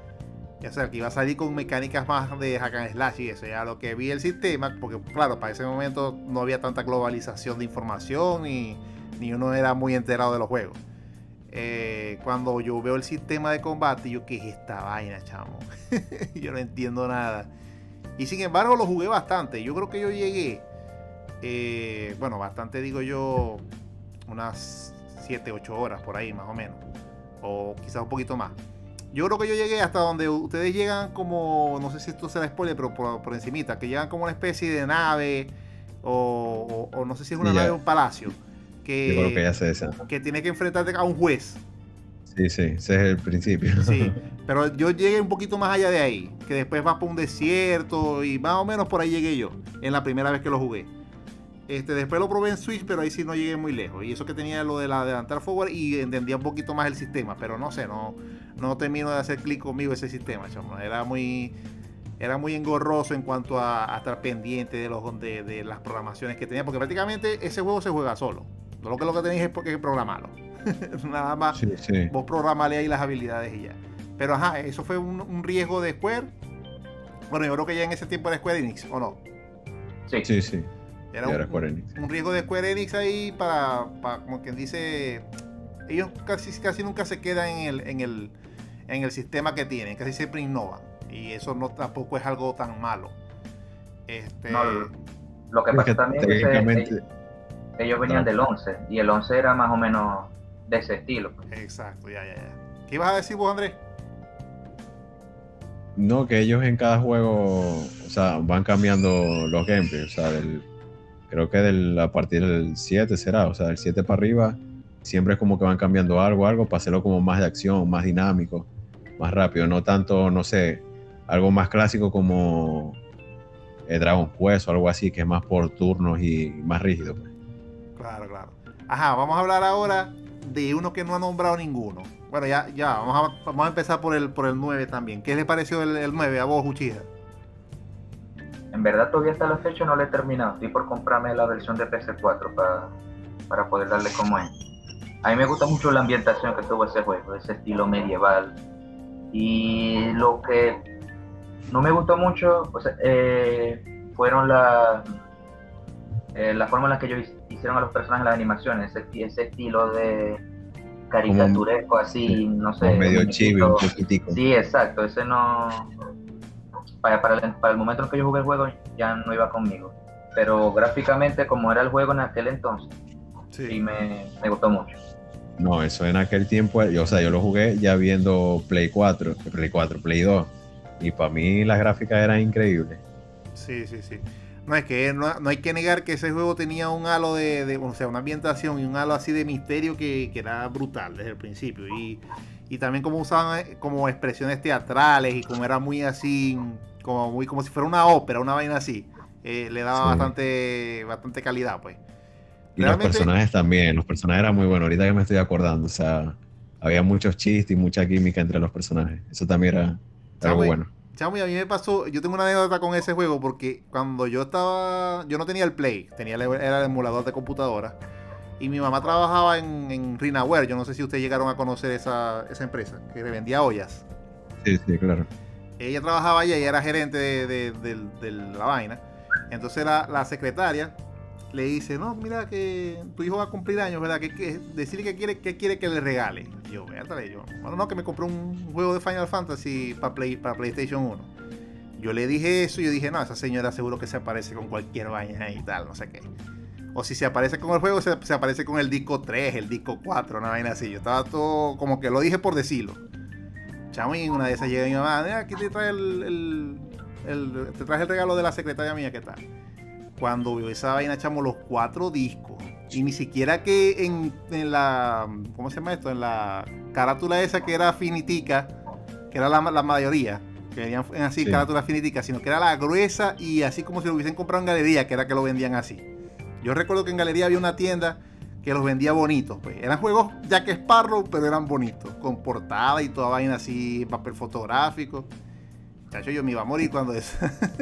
O sea, que iba a salir con mecánicas más de hack and slash y eso. Ya lo que vi el sistema, porque claro, para ese momento no había tanta globalización de información ni, ni uno era muy enterado de los juegos. Eh, cuando yo veo el sistema de combate, yo, ¿qué es esta vaina, chamo? Yo no entiendo nada. Y sin embargo, lo jugué bastante. Yo creo que yo llegué, eh, bueno, bastante digo yo, unas siete, ocho horas por ahí, más o menos. O quizás un poquito más. Yo creo que yo llegué hasta donde ustedes llegan como, no sé si esto será spoiler, pero por, por encimita, que llegan como una especie de nave, o, o, o no sé si es una Sí, nave ya. o un palacio, que, Yo creo que ya sé esa. que tiene que enfrentarte a un juez. Sí, sí, ese es el principio. Sí, pero yo llegué un poquito más allá de ahí, que después va por un desierto y más o menos por ahí llegué yo, en la primera vez que lo jugué. Este, después lo probé en Switch, pero ahí sí no llegué muy lejos. Y eso que tenía lo de la adelantar forward y entendía un poquito más el sistema, pero no sé, no, no termino de hacer clic conmigo ese sistema, chamo. Era muy, era muy engorroso en cuanto a, a estar pendiente de, los, de, de las programaciones que tenía, porque prácticamente ese juego se juega solo. Lo que lo que tenéis es porque programarlo. Nada más. Sí, sí. Vos programale ahí las habilidades y ya. Pero ajá, eso fue un, un riesgo de Square. Bueno, yo creo que ya en ese tiempo era Square Enix, ¿o no? Sí, Sí, sí. Era, Ya un, era Square Enix. un riesgo de Square Enix ahí para, para, como quien dice, ellos casi, casi nunca se quedan en el, en, el, en el sistema que tienen, casi siempre innovan. Y eso no tampoco es algo tan malo. Este, No, lo que Es pasa que también es que técnicamente, ellos, ellos venían del once y el once era más o menos de ese estilo. pues. exacto, ya, ya, ya. ¿Qué ibas a decir vos, Andrés? no, que ellos en cada juego, o sea, van cambiando los gameplays, o sea, del, creo que del, a partir del siete será, o sea, del siete para arriba, siempre es como que van cambiando algo, algo para hacerlo como más de acción, más dinámico, más rápido, no tanto, no sé, algo más clásico como eh, Dragon Quest o algo así, que es más por turnos y más rígido. Pues. Claro, claro. Ajá, vamos a hablar ahora de uno que no ha nombrado ninguno. Bueno, ya, ya, vamos a, vamos a empezar por el, por el nueve también. ¿Qué le pareció el, el nueve a vos, Uchiha? En verdad todavía hasta la fecha no lo he terminado. Estoy por comprarme la versión de P S cuatro para, para poder darle como es. A mí me gusta mucho la ambientación que tuvo ese juego, ese estilo medieval. Y lo que no me gustó mucho o sea, eh, fueron la, eh, la forma en la que ellos hicieron a los personajes en las animaciones, ese, ese estilo de caricaturesco así, sí, no sé. Medio chivo, un poquitico. Sí, exacto, ese no... Para, para, el, para el momento en que yo jugué el juego ya no iba conmigo. Pero gráficamente, como era el juego en aquel entonces, sí, sí me, me gustó mucho. No, eso en aquel tiempo, yo, o sea, yo lo jugué ya viendo Play cuatro, Play cuatro, Play dos, y para mí las gráficas eran increíbles. Sí, sí, sí. No, es que no, no hay que negar que ese juego tenía un halo de, de, o sea, una ambientación y un halo así de misterio que, que era brutal desde el principio. Y, y también como usaban como expresiones teatrales y como era muy así, como muy como si fuera una ópera, una vaina así, eh, le daba sí. bastante, bastante calidad, pues. Y realmente, los personajes también, los personajes eran muy buenos, ahorita que me estoy acordando, o sea, había muchos chistes y mucha química entre los personajes, eso también era algo bueno. Chamo, y a mí me pasó, yo tengo una anécdota con ese juego porque cuando yo estaba, yo no tenía el Play, tenía el, era el emulador de computadora y mi mamá trabajaba en, en Rinaware, yo no sé si ustedes llegaron a conocer esa, esa empresa que vendía ollas. Sí, sí, claro. Ella trabajaba allá y era gerente de, de, de, de, de la vaina, entonces la, la secretaria le dice, no, mira que tu hijo va a cumplir años, ¿verdad? Que, que decirle que quiere, que quiere que le regale. Y yo, véatale, yo, bueno, no, que me compré un juego de Final Fantasy para, Play, para PlayStation uno. Yo le dije eso y yo dije, no, esa señora seguro que se aparece con cualquier vaina y tal, no sé qué. O si se aparece con el juego, se, se aparece con el disco tres, el disco cuatro, una vaina así. Yo estaba todo, como que lo dije por decirlo. Chamo, y una de esas llega mi mamá, mira, aquí te trae el, el, el, te traje el regalo de la secretaria mía, ¿qué tal? Cuando vio esa vaina, echamos los cuatro discos. Y ni siquiera que en, en la... ¿Cómo se llama esto? En la carátula esa que era finitica, que era la, la mayoría, que venían así, sí. Carátula finitica, sino que era la gruesa y así como si lo hubiesen comprado en galería, que era que lo vendían así. Yo recuerdo que en galería había una tienda que los vendía bonitos, pues. Eran juegos Jack Sparrow, pero eran bonitos, con portada y toda vaina así, papel fotográfico. Chacho, yo me iba a morir cuando eso...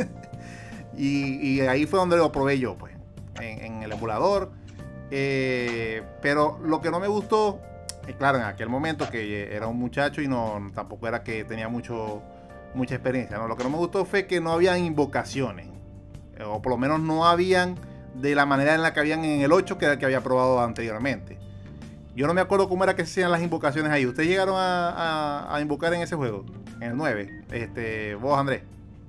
Y, y ahí fue donde lo probé yo, pues, en, en el emulador. Eh, pero lo que no me gustó, eh, claro, en aquel momento que era un muchacho y no tampoco era que tenía mucho, mucha experiencia, ¿no? Lo que no me gustó fue que no habían invocaciones, eh, o por lo menos no habían de la manera en la que habían en el ocho, que era el que había probado anteriormente. Yo no me acuerdo cómo era que se hacían las invocaciones ahí. ¿Ustedes llegaron a, a, a invocar en ese juego? En el nueve. Este, vos, Andrés.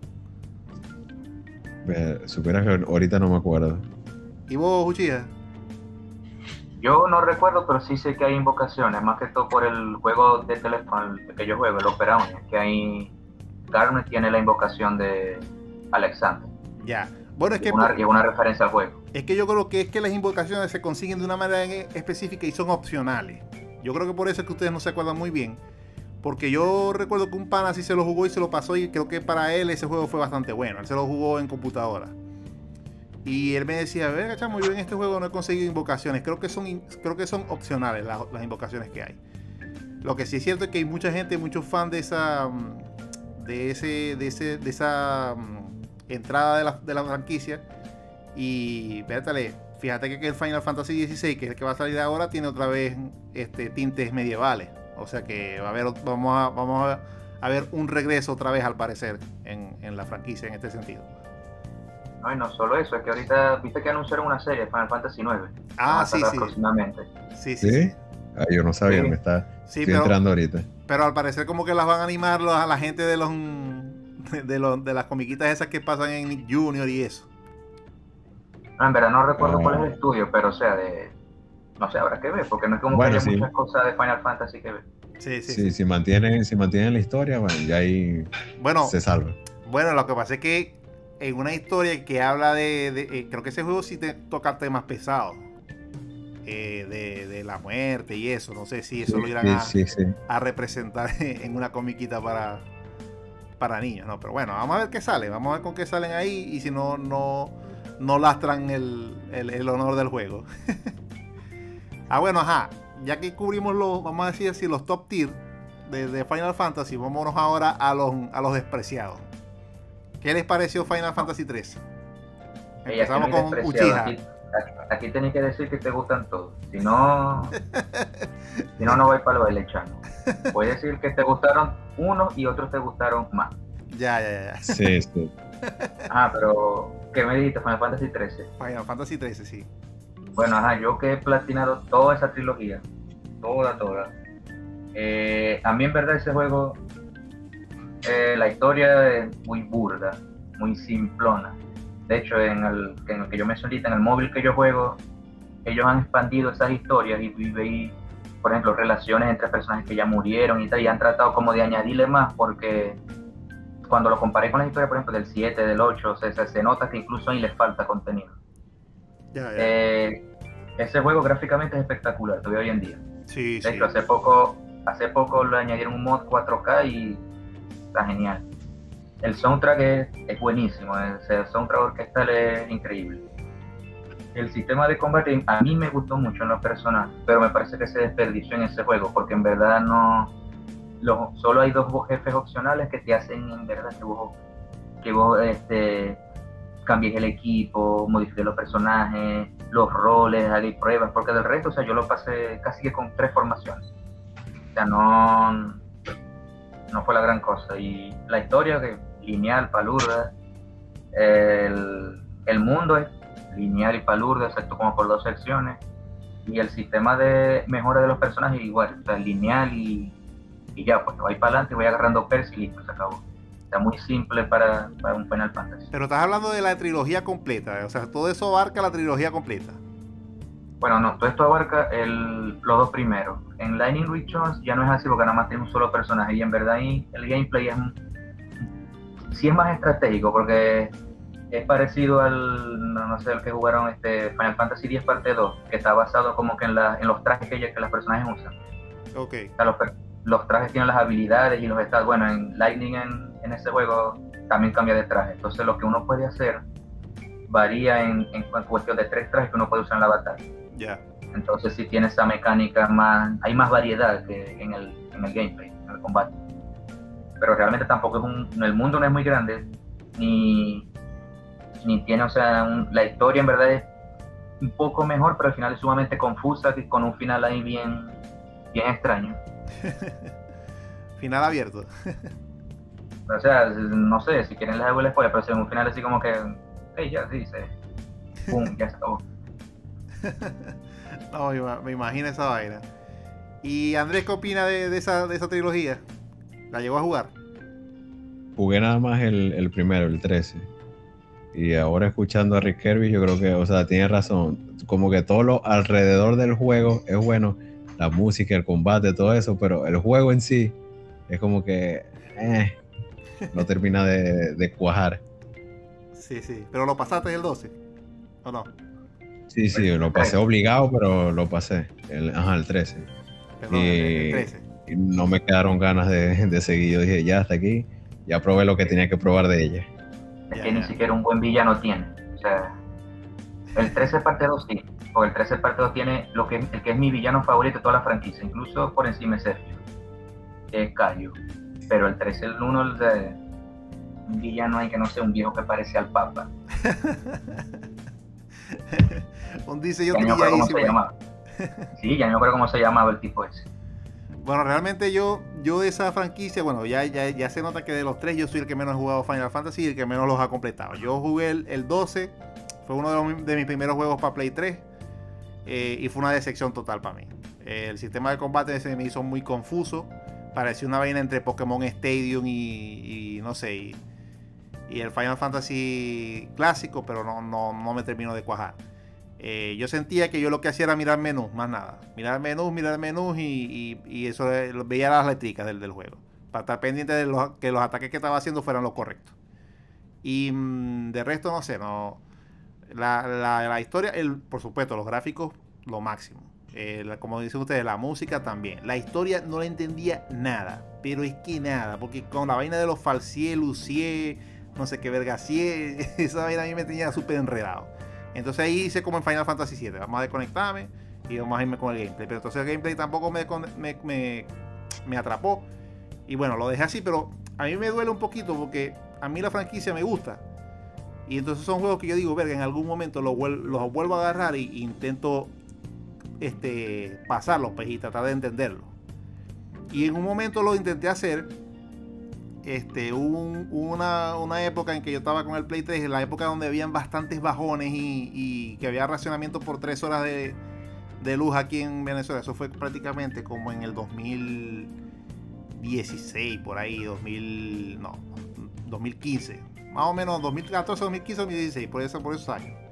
Supieras que ahorita no me acuerdo. ¿Y vos, Uchiha? Yo no recuerdo, pero sí sé que hay invocaciones, más que todo por el juego de teléfono el que yo juego, el Opera Union, que ahí Garnet tiene la invocación de Alexander. Ya. Bueno, es que una, y una referencia al juego. Es que yo creo que es que las invocaciones se consiguen de una manera específica y son opcionales. Yo creo que por eso es que ustedes no se acuerdan muy bien. Porque yo recuerdo que un pana sí se lo jugó y se lo pasó y creo que para él ese juego fue bastante bueno. Él se lo jugó en computadora. Y él me decía, venga, chamo, yo en este juego no he conseguido invocaciones. Creo que son, creo que son opcionales las, las invocaciones que hay. Lo que sí es cierto es que hay mucha gente, muchos fans de esa, de ese, de ese, de esa entrada de la, de la franquicia. Y véatale, fíjate que el Final Fantasy dieciséis, que es el que va a salir ahora, tiene otra vez este, tintes medievales. O sea que va a haber, vamos a, vamos a, a ver un regreso otra vez al parecer en, en la franquicia en este sentido. No, y no solo eso, es que ahorita viste que anunciaron una serie, Final Fantasy nueve. Ah, sí, sí. Próximamente. Sí, sí. ¿Sí? Ah, yo no sabía, sí. me está sí, estoy pero, entrando ahorita. Pero al parecer como que las van a animar a la gente de los de, los, de las comiquitas esas que pasan en Nick Junior y eso. No, en verdad no recuerdo ah. cuál es el estudio, pero o sea, de... No sé, habrá que ver, porque no es como bueno, que haya sí. muchas cosas de Final Fantasy que ver. Sí, sí, sí, sí. Si mantienen, si mantienen la historia, bueno, ya ahí bueno, se salva. Bueno, lo que pasa es que en una historia que habla de... de eh, creo que ese juego sí te toca temas pesados. eh, de, de la muerte y eso. No sé si eso Sí, lo irán a, sí, sí. a representar en una comiquita para, para niños, ¿no? Pero bueno, vamos a ver qué sale, vamos a ver con qué salen ahí y si no, no, no lastran el, el, el honor del juego. Ah, bueno, ajá, ya que cubrimos los, vamos a decir así, los top tier de, de Final Fantasy, vámonos ahora a los, a los despreciados. ¿Qué les pareció Final Fantasy tres? Ey, aquí no Empezamos hay con despreciado, Uchiha. Aquí, aquí, aquí tenés que decir que te gustan todos. Si no, si no, no voy para lo del echano. Puedes decir que te gustaron unos y otros te gustaron más. Ya, ya, ya. Sí, sí. Ah, pero ¿qué me dijiste? Final Fantasy trece. Final Fantasy trece, sí. Bueno, ajá, yo que he platinado toda esa trilogía, toda, toda. Eh, a mí en verdad ese juego, eh, la historia es muy burda, muy simplona. De hecho, en el, en el que yo mencioné ahorita, en el móvil que yo juego, ellos han expandido esas historias y, y veis, por ejemplo, relaciones entre personajes que ya murieron y tal, y han tratado como de añadirle más, porque cuando lo comparé con las historias, por ejemplo, del siete, del ocho, se, se, se nota que incluso ahí les falta contenido. Ya, ya. Eh, ese juego gráficamente es espectacular todavía hoy en día. Sí, De sí. hecho, hace poco, hace poco le añadieron un mod cuatro K y está genial. El soundtrack es, es buenísimo, el, el soundtrack orquestal es increíble. El sistema de combate a mí me gustó mucho en lo personal, pero me parece que se desperdició en ese juego, porque en verdad no... Los, solo hay dos jefes opcionales que te hacen en verdad que vos, que vos este, cambies el equipo, modifiques los personajes, los roles, hagas pruebas, porque del resto, o sea, yo lo pasé casi que con tres formaciones. O sea, no, no fue la gran cosa. Y la historia, que lineal, palurda, el, el mundo es lineal y palurda, excepto como por dos secciones, y el sistema de mejora de los personajes igual, o sea, lineal y, y ya, pues voy para adelante y voy agarrando perks y listo, se acabó. Está muy simple para, para un Final Fantasy. Pero estás hablando de la trilogía completa, o sea, todo eso abarca la trilogía completa. Bueno, no, todo esto abarca el, los dos primeros. En Lightning Returns ya no es así porque nada más tiene un solo personaje y en verdad ahí el gameplay es sí es más estratégico porque es parecido al, no, no sé, el que jugaron este Final Fantasy diez parte dos, que está basado como que en, la, en los trajes que, que las personajes usan. Ok. O sea, los, los trajes tienen las habilidades y los estados. Bueno, en Lightning en, en ese juego también cambia de traje. Entonces lo que uno puede hacer varía en, en cuestión de tres trajes que uno puede usar en la batalla. Ya. Yeah. Entonces sí tiene esa mecánica más, hay más variedad que en el, en el gameplay, en el combate. Pero realmente tampoco es un, el mundo no es muy grande, ni, ni tiene, o sea, un, la historia en verdad es un poco mejor, pero al final es sumamente confusa, con un final ahí bien, bien extraño. Final abierto. O sea, no sé, si quieren les hago el spoiler, pero es un final así como que, hey, ya se dice, pum, ya se acabó. No, me imagino esa vaina. ¿Y Andrés qué opina de, de, esa, de esa trilogía? ¿La llegó a jugar? Jugué nada más el, el primero, el trece. Y ahora escuchando a Rick Kirby, yo creo que, o sea, tiene razón. Como que todo lo alrededor del juego es bueno. La música, el combate, todo eso. Pero el juego en sí es como que eh, no termina de, de cuajar. Sí, sí. ¿Pero lo pasaste el doce? ¿O no? Sí, sí, lo pasé obligado, pero lo pasé. El, ajá, el trece. Perdón, y, el trece. Y no me quedaron ganas de, de seguir. Yo dije, ya hasta aquí. Ya probé lo que tenía que probar de ella. Es ya, que ya. Ni siquiera un buen villano tiene. O sea, el trece parte dos sí. Porque el trece parte dos tiene lo que, el que es mi villano favorito de toda la franquicia. Incluso por encima de Sergio. Que es Cayo. Pero el trece, el uno, el de, un villano ahí que no sé, un viejo que parece al Papa. Un dice yo ya no me acuerdo cómo se güey. llamaba. Sí, ya no me acuerdo cómo se llamaba el tipo ese. Bueno, realmente yo, yo de esa franquicia, bueno, ya, ya, ya se nota que de los tres yo soy el que menos he jugado Final Fantasy y el que menos los ha completado. Yo jugué el, el doce, fue uno de, los, de mis primeros juegos para Play tres eh, y fue una decepción total para mí. Eh, el sistema de combate se me hizo muy confuso, parecía una vaina entre Pokémon Stadium y, y no sé, y, y el Final Fantasy clásico, pero no, no, no me terminó de cuajar. Eh, yo sentía que yo lo que hacía era mirar menús, más nada. Mirar menús, mirar menús y, y, y eso eh, veía las letricas del, del juego. Para estar pendiente de los, que los ataques que estaba haciendo fueran los correctos. Y mmm, de resto, no sé, no. La, la, la historia, el, por supuesto, los gráficos lo máximo. Eh, la, como dicen ustedes, la música también. La historia no la entendía nada, pero es que nada, porque con la vaina de los falsier, lucier, no sé qué vergacier, esa vaina a mí me tenía súper enredado. Entonces ahí hice como en Final Fantasy siete, vamos a desconectarme y vamos a irme con el gameplay. Pero entonces el gameplay tampoco me, me, me, me atrapó. Y bueno, lo dejé así, pero a mí me duele un poquito porque a mí la franquicia me gusta. Y entonces son juegos que yo digo, verga, en algún momento los, los vuelvo a agarrar e intento este, pasarlos pues, y tratar de entenderlos. Y en un momento lo intenté hacer. Este, hubo un, una, una época en que yo estaba con el Play tres, en la época donde habían bastantes bajones y, y que había racionamiento por tres horas de, de luz aquí en Venezuela. Eso fue prácticamente como en el dos mil dieciséis, por ahí, dos mil, no, dos mil quince, más o menos dos mil catorce, dos mil quince, dos mil dieciséis, por, eso, por esos años.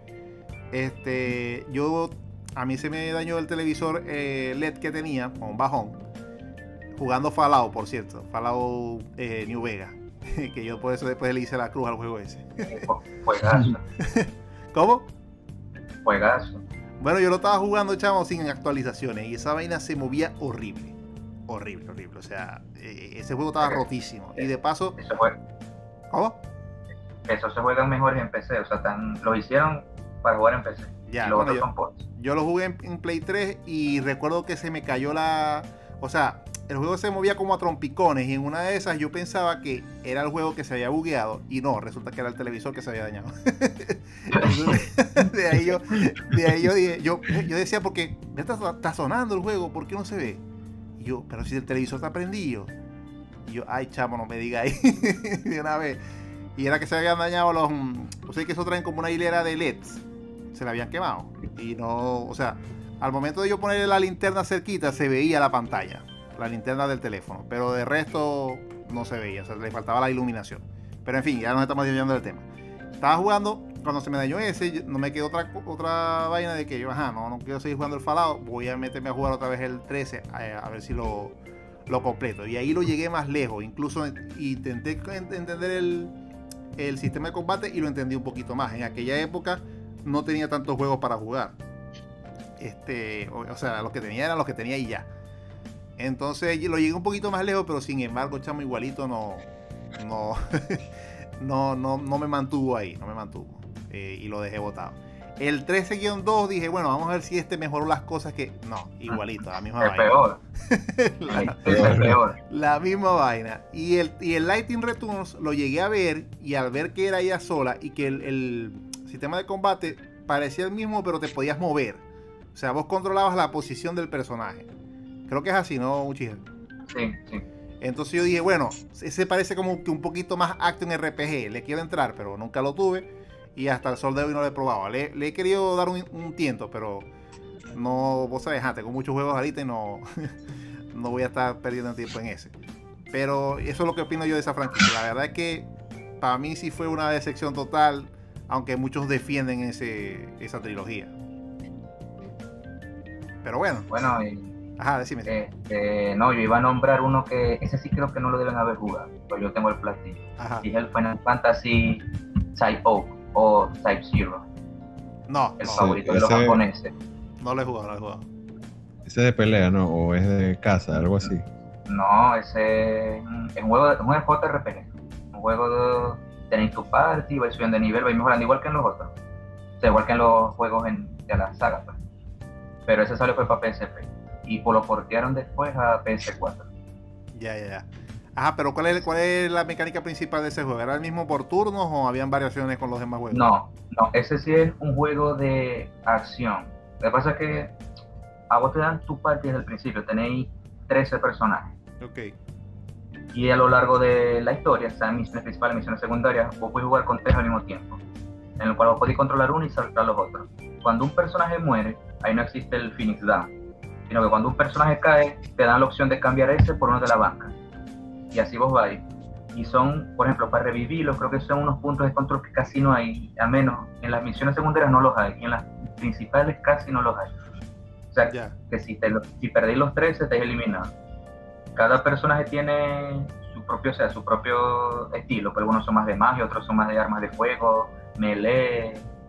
Este, yo, a mí se me dañó el televisor eh, L E D que tenía, con un bajón. Jugando Fallout, por cierto, Fallout eh, New Vegas, que yo por eso después le hice la cruz al juego ese. Juegazo. ¿Cómo? Juegazo. Bueno, yo lo estaba jugando, chamo, sin actualizaciones y esa vaina se movía horrible, horrible, horrible. O sea, eh, ese juego estaba rotísimo y de paso. Eso fue. ¿Cómo? Eso se juegan mejores en P C, o sea, tan, lo hicieron para jugar en P C. Ya, y los bueno, otros yo, son ports. Yo lo jugué en, en Play tres y recuerdo que se me cayó la, o sea. El juego se movía como a trompicones y en una de esas yo pensaba que era el juego que se había bugueado y no, resulta que era el televisor que se había dañado. Entonces, de ahí yo, de ahí yo dije, yo, yo decía porque está, está sonando el juego, ¿por qué no se ve? Y yo, pero si el televisor está prendido. Y yo, ay chamo, no me diga ahí de una vez. Y era que se habían dañado los, o sea que eso traen como una hilera de L E Ds, se la habían quemado y no, o sea, al momento de yo ponerle la linterna cerquita se veía la pantalla, la linterna del teléfono, pero de resto no se veía, o sea, le faltaba la iluminación. Pero en fin, ya nos estamos desviando del tema. Estaba jugando, cuando se me dañó ese, no me quedó otra, otra vaina de que yo, ajá, no, no quiero seguir jugando el Fallout, voy a meterme a jugar otra vez el trece, a, a ver si lo, lo completo. Y ahí lo llegué más lejos, incluso intenté entender el, el sistema de combate y lo entendí un poquito más. En aquella época no tenía tantos juegos para jugar. Este, o, o sea, los que tenía eran los que tenía y ya. Entonces lo llegué un poquito más lejos, pero sin embargo, chamo, igualito no no, no, no, no me mantuvo ahí, no me mantuvo eh, y lo dejé botado. El trece guión dos dije, bueno, vamos a ver si este mejoró las cosas que... No, igualito, la misma es vaina. Peor. la, es peor. La misma vaina. Y el, y el Lightning Returns lo llegué a ver y al ver que era ella sola y que el, el sistema de combate parecía el mismo, pero te podías mover. O sea, vos controlabas la posición del personaje. Creo que es así, ¿no, Uchiha? Sí, sí. Entonces yo dije, bueno, ese parece como que un poquito más action R P G. Le quiero entrar, pero nunca lo tuve. Y hasta el sol de hoy no lo he probado. Le, le he querido dar un, un tiento, pero no, vos sabés, ah, tengo muchos juegos ahorita y no, no voy a estar perdiendo tiempo en ese. Pero eso es lo que opino yo de esa franquicia. La verdad es que para mí sí fue una decepción total, aunque muchos defienden ese, esa trilogía. Pero bueno. Bueno, y... Ajá, decime. Eh, eh, no, yo iba a nombrar uno que ese sí creo que no lo deben haber jugado, pues yo tengo el platillo. Y es el Final Fantasy Type O o Type Zero. No, el no, favorito ese, de los japoneses. No lo he jugado, no lo he jugado. Ese es de pelea, ¿no? O es de casa, algo así. No, ese es un juego, es un J R P G. Un juego de tener tu party, vais subiendo de nivel, vais mejorando igual que en los otros. O sea, igual que en los juegos en, de la saga, pues. Pero ese solo fue para P S P. Y lo portearon después a P S cuatro. Ya, ya, ya. Ajá, pero ¿cuál es, ¿cuál es la mecánica principal de ese juego? ¿Era el mismo por turnos o habían variaciones con los demás juegos? No, no, ese sí es un juego de acción. Lo que pasa es que a vos te dan tu party desde el principio, tenéis trece personajes. Ok. Y a lo largo de la historia, sean misiones principales, misiones secundarias, vos podés jugar con tres al mismo tiempo, en el cual vos podés controlar uno y saltar los otros. Cuando un personaje muere, ahí no existe el Phoenix Down, sino que cuando un personaje cae, te dan la opción de cambiar ese por uno de la banca. Y así vos vais. Y son, por ejemplo, para revivirlos, creo que son unos puntos de control que casi no hay, a menos en las misiones secundarias no los hay, y en las principales casi no los hay. O sea, yeah. que si, te, si perdéis los trece, te eliminado. Cada personaje tiene su propio, o sea, su propio estilo, pero algunos son más de magia, otros son más de armas de fuego, melee,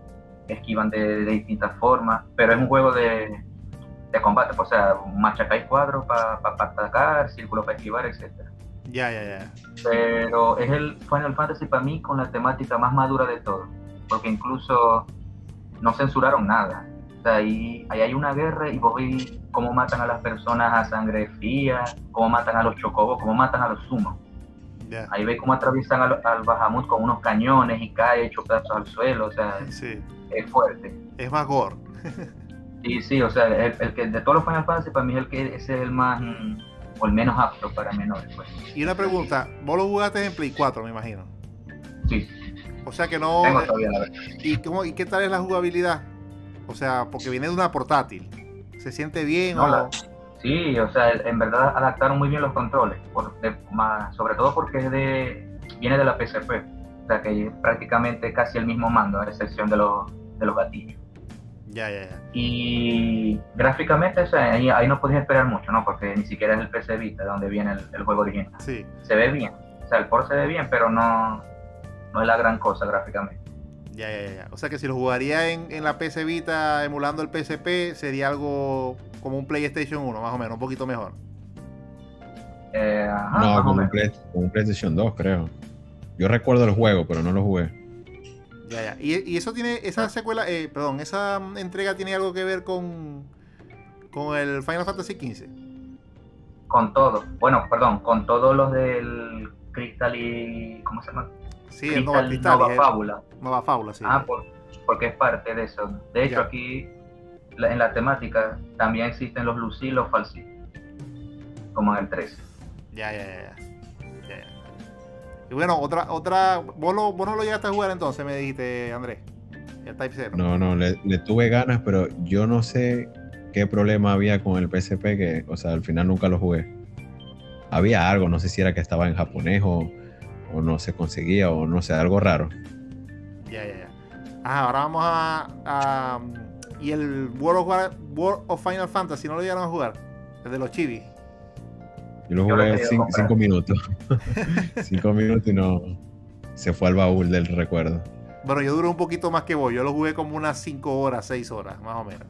esquivan de, de distintas formas, pero es un juego de, de combate, pues, o sea, machacáis cuadros para pa, pa atacar, círculos para esquivar, etcétera. Ya, ya, ya. Pero es el Final Fantasy para mí con la temática más madura de todo, porque incluso no censuraron nada. O sea, ahí, ahí hay una guerra y vos veis cómo matan a las personas a sangre fría, cómo matan a los chocobos, cómo matan a los sumos. Yeah. Ahí veis cómo atraviesan al, al Bahamut con unos cañones y cae hecho pedazos al suelo, o sea, sí. Es fuerte. Es más gore. Sí, sí, o sea, el, el que de todos los Final Fantasy para mí es el que ese es el más mm, o el menos apto para menores, pues. Y una pregunta, vos lo jugaste en Play cuatro, me imagino. Sí. O sea que no. Tengo todavía la verdad. ¿Y cómo y qué tal es la jugabilidad? O sea, porque viene de una portátil. ¿Se siente bien no, o...? La, sí, o sea, en verdad adaptaron muy bien los controles, por, de, más, sobre todo porque es de viene de la P S P, o sea que es prácticamente casi el mismo mando, a excepción de los, de los gatillos. Ya, ya, ya. Y gráficamente, o sea, ahí, ahí no podías esperar mucho, ¿no? Porque ni siquiera es el P C Vita de donde viene el, el juego original. Sí. Se ve bien, o sea, el port se ve bien, pero no, no es la gran cosa gráficamente. Ya, ya, ya. O sea que si lo jugaría en, en la P S Vita emulando el P S P, sería algo como un PlayStation uno, más o menos, un poquito mejor. Eh, ajá, no, como un, Play, como un PlayStation dos, creo. Yo recuerdo el juego, pero no lo jugué. Ya, ya. Y, y eso tiene, esa secuela, eh, perdón, esa entrega tiene algo que ver con, con el Final Fantasy quince. Con todo, bueno, perdón, con todos los del Crystal y... ¿cómo se llama? Sí, Crystal, el Nova Crystal. Nova Fábula. Nova Fábula, sí. Ah, por, porque es parte de eso. De hecho, ya. Aquí la, en la temática también existen los Lucy y los Falsi, como en el trece. Ya, ya, ya, ya, ya. Y bueno, otra, otra, vos, lo, vos no lo llegaste a jugar entonces, me dijiste, Andrés, el Type cero. No, no, le, le tuve ganas, pero yo no sé qué problema había con el P S P, que, o sea, al final nunca lo jugué. Había algo, no sé si era que estaba en japonés o, o no se conseguía, o no sé, algo raro. Ya, ya, ya. Ah, ahora vamos a, a... ¿Y el World of, World of Final Fantasy no lo llegaron a jugar? El de los chibis. Yo lo jugué yo cinco, cinco minutos. cinco minutos y no... Se fue al baúl del recuerdo. Bueno, yo duré un poquito más que vos. Yo lo jugué como unas cinco horas, seis horas, más o menos.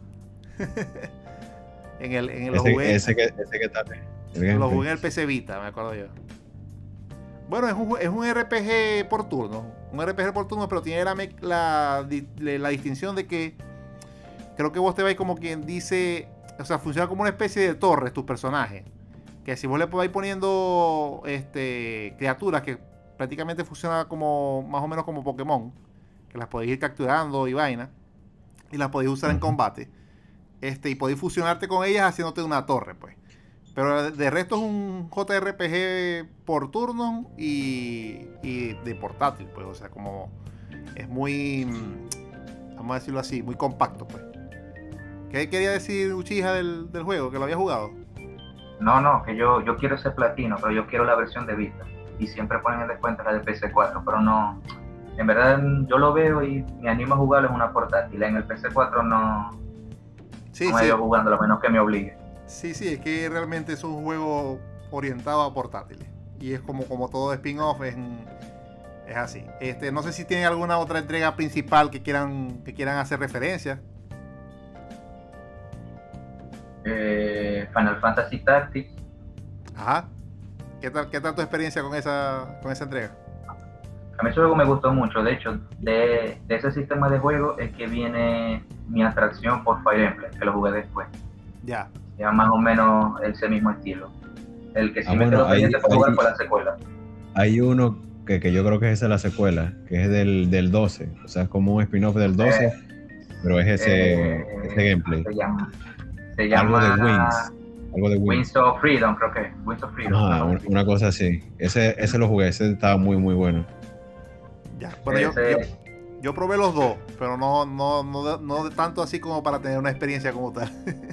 en el, en el ese, lo jugué, ese que, ese que tal, lo jugué en el P C Vita, me acuerdo yo. Bueno, es un, es un R P G por turno. Un R P G por turno, pero tiene la, la, la, la distinción de que creo que vos te vais como quien dice, o sea, funciona como una especie de torres tus personajes. Que si vos le podéis poniendo este, criaturas que prácticamente funcionan como más o menos como Pokémon, que las podéis ir capturando y vaina, y las podéis usar en combate. Este, y podéis fusionarte con ellas haciéndote una torre, pues. Pero de resto es un J R P G por turno y, y de portátil, pues. O sea, como es muy, vamos a decirlo así, muy compacto, pues. ¿Qué quería decir Uchiha del, del juego? ¿Que lo había jugado? No, no, que yo, yo quiero ese platino, pero yo quiero la versión de Vita. Y siempre ponen en descuento la de P S cuatro, pero no... En verdad yo lo veo y me animo a jugarlo en una portátil. En el P S cuatro no... Sí, no me sí. veo jugando, a menos que me obligue. Sí, sí, es que realmente es un juego orientado a portátiles. Y es como, como todo spin-off, es, es así. Este, no sé si tienen alguna otra entrega principal que quieran, que quieran hacer referencia. Eh, Final Fantasy Tactics. Ajá. ¿Qué tal, qué tal tu experiencia con esa, con esa entrega? A mí ese juego me gustó mucho. De hecho, de, de ese sistema de juego es que viene mi atracción por Fire Emblem, que lo jugué después. Ya. Ya más o menos ese mismo estilo. El que sí ah, me bueno, quedó pendiente hay, por jugar hay, fue la secuela. Hay uno que, que yo creo que esa es la secuela, que es del, del doce. O sea, es como un spin-off del doce, eh, pero es ese, eh, ese gameplay. Se llama, se llama algo de Wings. Algo de Wings. Wings of Freedom, creo que. Wings of Freedom. Ajá, una, una cosa así. Ese, ese lo jugué, ese estaba muy, muy bueno. Ya, bueno, ese... yo, yo, yo probé los dos, pero no, no, no, no tanto así como para tener una experiencia como tal.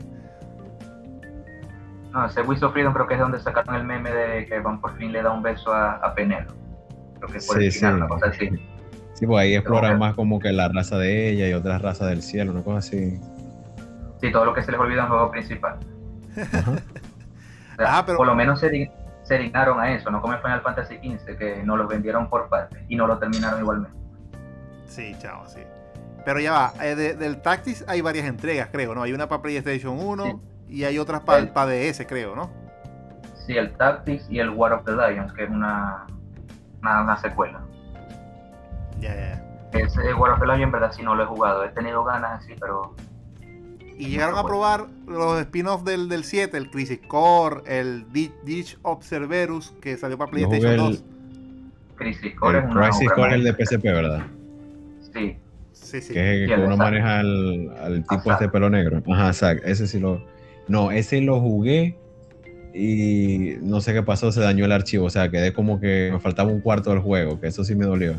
No, ese Wings of Freedom creo que es donde sacaron el meme de que Van por fin le da un beso a, a Penelo. Creo que fue sí, el final, sí. una cosa así. Sí, pues ahí exploran más como que la raza de ella y otras razas del cielo, una cosa así. Sí, todo lo que se les olvida en el juego principal. Ajá. O sea, ah, pero... Por lo menos se, se dignaron a eso, no como en Final Fantasy quince, que nos lo vendieron por partes y no lo terminaron igualmente. Sí, chao, sí. Pero ya va, eh, de, del Tactics hay varias entregas, creo, ¿no? Hay una para PlayStation uno sí. y hay otras para el... pa D S, creo, ¿no? Sí, el Tactics y el War of the Lions, que es una, una, una secuela. Ya, ya. Ese War of the Lions, en verdad, sí no lo he jugado. He tenido ganas, sí, pero... Y llegaron a probar los spin-offs del, del siete, el Crisis Core, el Ditch of Cerberus, que salió para PlayStation el, dos. Crisis Core el es una Crisis Core es el de P S P, ¿verdad? Sí. Sí, sí. Que es que uno maneja al, al tipo Azak. Este pelo negro. Ajá, Zack. Ese sí lo... No, ese lo jugué y no sé qué pasó, se dañó el archivo. O sea, quedé como que me faltaba un cuarto del juego, que eso sí me dolió.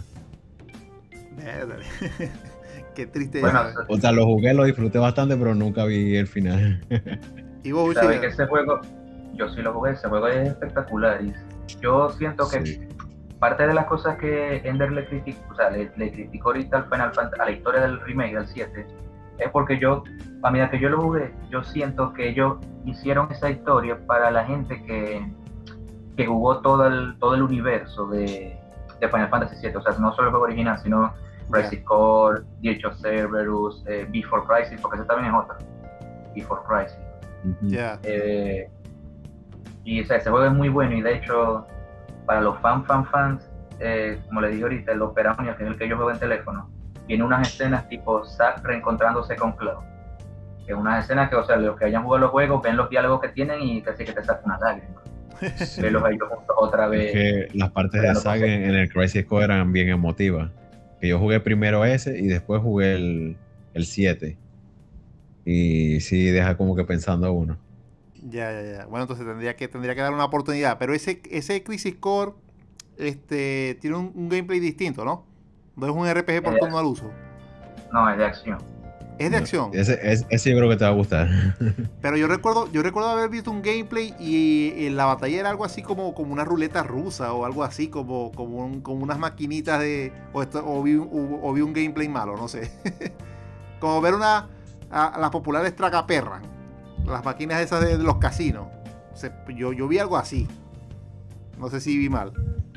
Qué triste. Bueno, o sea, lo jugué, lo disfruté bastante, pero nunca vi el final. ¿Y vos, sabes que ese juego, yo sí lo jugué, ese juego es espectacular. Y yo siento que sí. Parte de las cosas que Ender le criticó, o sea, le, le criticó ahorita al Final Fantasy, a la historia del remake del siete, es porque yo, a medida que yo lo jugué, yo siento que ellos hicieron esa historia para la gente que, que jugó todo el, todo el universo de, de Final Fantasy siete, o sea, no solo el juego original, sino Crisis yeah. Core, Ditch of Cerberus, eh, Before Crisis, porque ese también es otro, Before Crisis. Uh-huh. Yeah. Eh, y o sea, ese juego es muy bueno y de hecho, para los fan, fan, fans, eh, como les dije ahorita, el Opera Omnia, que es el que yo juego en teléfono, tiene unas escenas tipo Zack reencontrándose con Cloud. Que es unas escenas que, o sea, los que hayan jugado los juegos ven los diálogos que tienen y casi que te saca una lágrima. Verlos ahí juntos otra vez. Es que las partes de Zack en, en el Crisis Core eran bien emotivas. Que yo jugué primero ese y después jugué el, el siete. Y sí, deja como que pensando a uno. Ya, ya, ya. Bueno, entonces tendría que, tendría que dar una oportunidad. Pero ese, ese Crisis Core este, tiene un, un gameplay distinto, ¿no? No es un R P G por turno al uso. No, es de acción. Es de acción. Ese, ese, ese yo creo que te va a gustar. Pero yo recuerdo, yo recuerdo haber visto un gameplay y, y la batalla era algo así como, como una ruleta rusa o algo así, como, como, un, como unas maquinitas de... O, esto, o, vi, o, o vi un gameplay malo, no sé. Como ver una... A, a las populares tragaperras. Las máquinas esas de, de los casinos. O sea, yo, yo vi algo así. No sé si vi mal.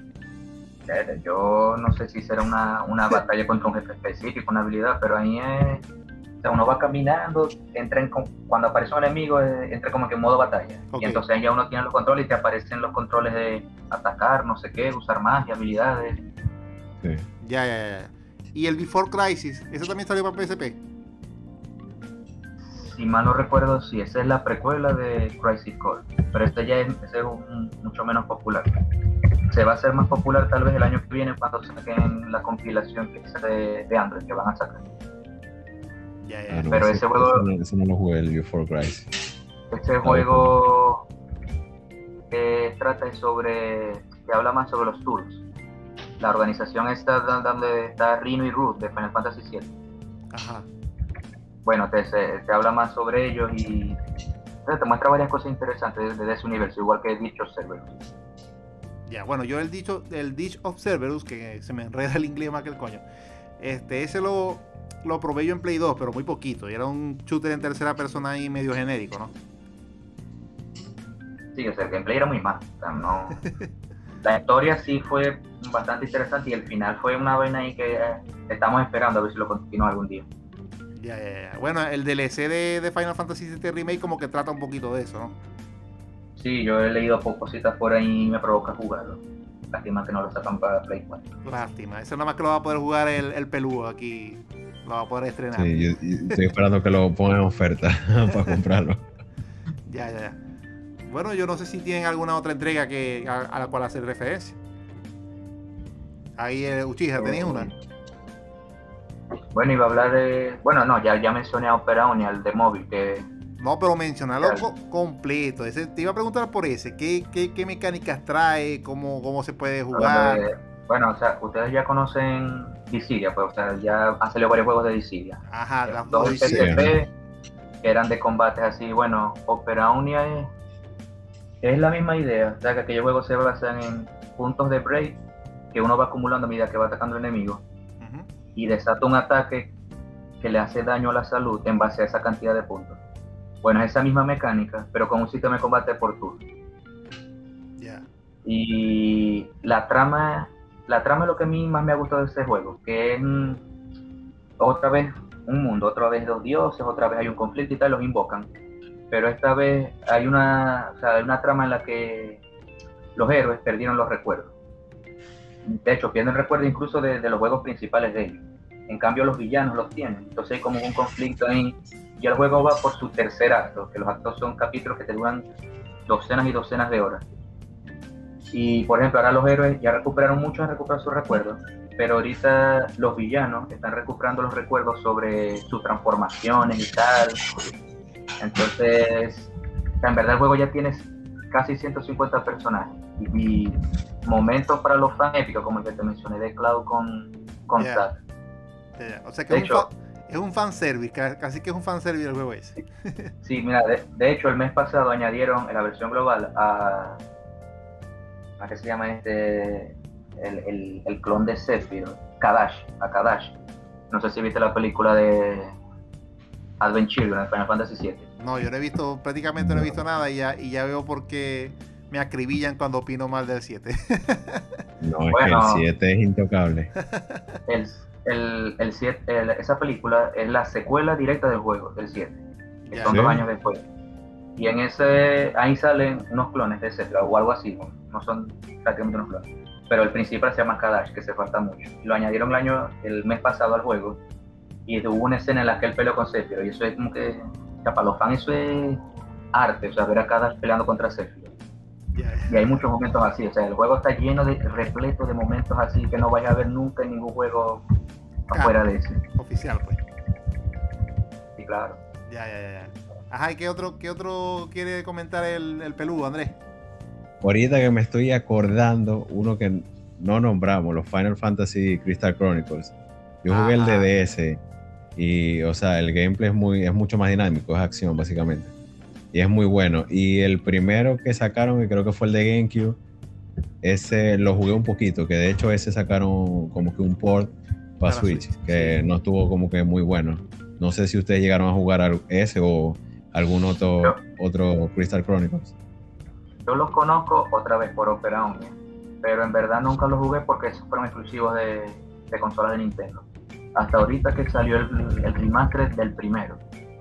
Yo no sé si será una, una batalla contra un jefe específico, una habilidad, pero ahí es... O sea, uno va caminando, entra en, cuando aparece un enemigo, entra como que en modo batalla. Okay. Y entonces ahí ya uno tiene los controles y te aparecen los controles de atacar, no sé qué, usar magia, habilidades. Sí. Ya, ya, ya. ¿Y el Before Crisis? ¿Eso también salió para P S P? Si mal no recuerdo, sí, esa es la precuela de Crisis Core. Pero este ya es, ese es un, mucho menos popular. Se va a hacer más popular tal vez el año que viene cuando saquen la compilación que es de, de Android que van a sacar. Ya, ya. Ah, no, pero ese, ese juego ese no, ese no lo jugué, el Before Crisis. Ese ah, juego eh, trata sobre que habla más sobre los Turks, la organización esta donde está Rino y Ruth de Final Fantasy siete. Ajá. Bueno, te, te habla más sobre ellos y te muestra varias cosas interesantes de, de ese universo, igual que Ditch of Cerberus. Ya, bueno, yo el dicho el Ditch of Cerberus, que se me enreda el inglés más que el coño, este, ese lo, lo probé yo en Play dos, pero muy poquito, y era un shooter en tercera persona ahí medio genérico, ¿no? Sí, o sea, el gameplay era muy mal, o sea, no... La historia sí fue bastante interesante y el final fue una vaina ahí que eh, estamos esperando a ver si lo continúa algún día. Ya, ya, ya. Bueno, el D L C de, de Final Fantasy siete Remake como que trata un poquito de eso, ¿no? Sí, yo he leído cositas por ahí y me provoca jugarlo. Lástima que no lo sacan para Play cuatro. Lástima, eso nada más que lo va a poder jugar el, el peludo aquí. Lo va a poder estrenar. Sí, yo, yo estoy esperando que lo pongan en oferta para comprarlo. Ya, ya, ya. Bueno, yo no sé si tienen alguna otra entrega que a, a la cual hacer referencia. Ahí, eh, Uchiha, ¿tenéis una? Bueno, iba a hablar de... Bueno, no, ya, ya mencioné a Opera Omnia, el de móvil, que... No, pero mencionarlo co completo. Ese, te iba a preguntar por ese. ¿Qué, qué, qué mecánicas trae? ¿Cómo, cómo se puede jugar? Bueno, bueno, o sea, ustedes ya conocen Dissidia, pues, o sea, ya han salido varios juegos de Dissidia. Ajá, las dos P S P que eran de combates así. Bueno, Opera Omnia es, es la misma idea. O sea, que aquellos juegos se basan en puntos de break que uno va acumulando a medida que va atacando al enemigo. Uh-huh. Y desata un ataque que le hace daño a la salud en base a esa cantidad de puntos. Bueno, es esa misma mecánica, pero con un sistema de combate por turno. Yeah. Y la trama, la trama es lo que a mí más me ha gustado de este juego, que es, otra vez un mundo, otra vez dos dioses, otra vez hay un conflicto y tal, los invocan. Pero esta vez hay una, o sea, hay una trama en la que los héroes perdieron los recuerdos. De hecho, pierden recuerdos incluso de, de los juegos principales de ellos. En cambio, los villanos los tienen. Entonces hay como un conflicto ahí. Y el juego va por su tercer acto, que los actos son capítulos que te duran docenas y docenas de horas. Y, por ejemplo, ahora los héroes ya recuperaron mucho, han recuperado sus recuerdos. Pero ahorita los villanos están recuperando los recuerdos sobre sus transformaciones y tal. Entonces, en verdad el juego ya tiene casi ciento cincuenta personajes y, y momentos para los fans épicos, como el que te mencioné de Cloud con, con Yeah. Zack. Yeah. O sea que De es, hecho, un fa- es un fanservice, ca- casi que es un fanservice el juego ese. Sí, mira, de, de hecho el mes pasado añadieron en la versión global a, a ¿qué se llama este? El, el, el clon de Sephiroth, Kadash, a Kadash. No sé si viste la película de Advent Children, Final Fantasy siete. No, yo no he visto, prácticamente no he visto nada y ya, y ya veo por qué me acribillan cuando opino mal del siete. No, es Bueno. que el siete es intocable. El, el, el siete, el- esa película es la secuela directa del juego, del siete, que Ya. son ¿Sí? dos años después. Y en ese, ahí salen unos clones de Sephiroth o algo así, no, no son prácticamente unos clones. Pero el principal se llama Kadash, que se falta mucho. Lo añadieron el año, el mes pasado al juego, y hubo una escena en la que él peleó con Sephiroth, y eso es como que, o sea, para los fans eso es arte, o sea, ver a Kadash peleando contra Sephiroth. Ya, Y hay muchos momentos así, o sea, el juego está lleno de, repleto de momentos así que no vayas a ver nunca en ningún juego afuera de ese. oficial, pues. Sí, claro. Ya, ya, ya, ya. Ajá, ¿y qué otro, qué otro quiere comentar el, el peludo, Andrés? Ahorita que me estoy acordando, uno que no nombramos, los Final Fantasy Crystal Chronicles. Yo jugué el Ajá. de D S y, o sea, el gameplay es, muy, es mucho más dinámico, es acción básicamente. Y es muy bueno. Y el primero que sacaron, que creo que fue el de GameCube, ese lo jugué un poquito, que de hecho ese sacaron como que un port para Para Switch, Switch, que sí. no estuvo como que muy bueno. No sé si ustedes llegaron a jugar al- ese o algún otro, Yo. otro Crystal Chronicles. Yo los conozco otra vez por Opera Omnia, pero en verdad nunca los jugué porque esos fueron exclusivos de, de consolas de Nintendo. Hasta ahorita que salió el, el remaster del primero.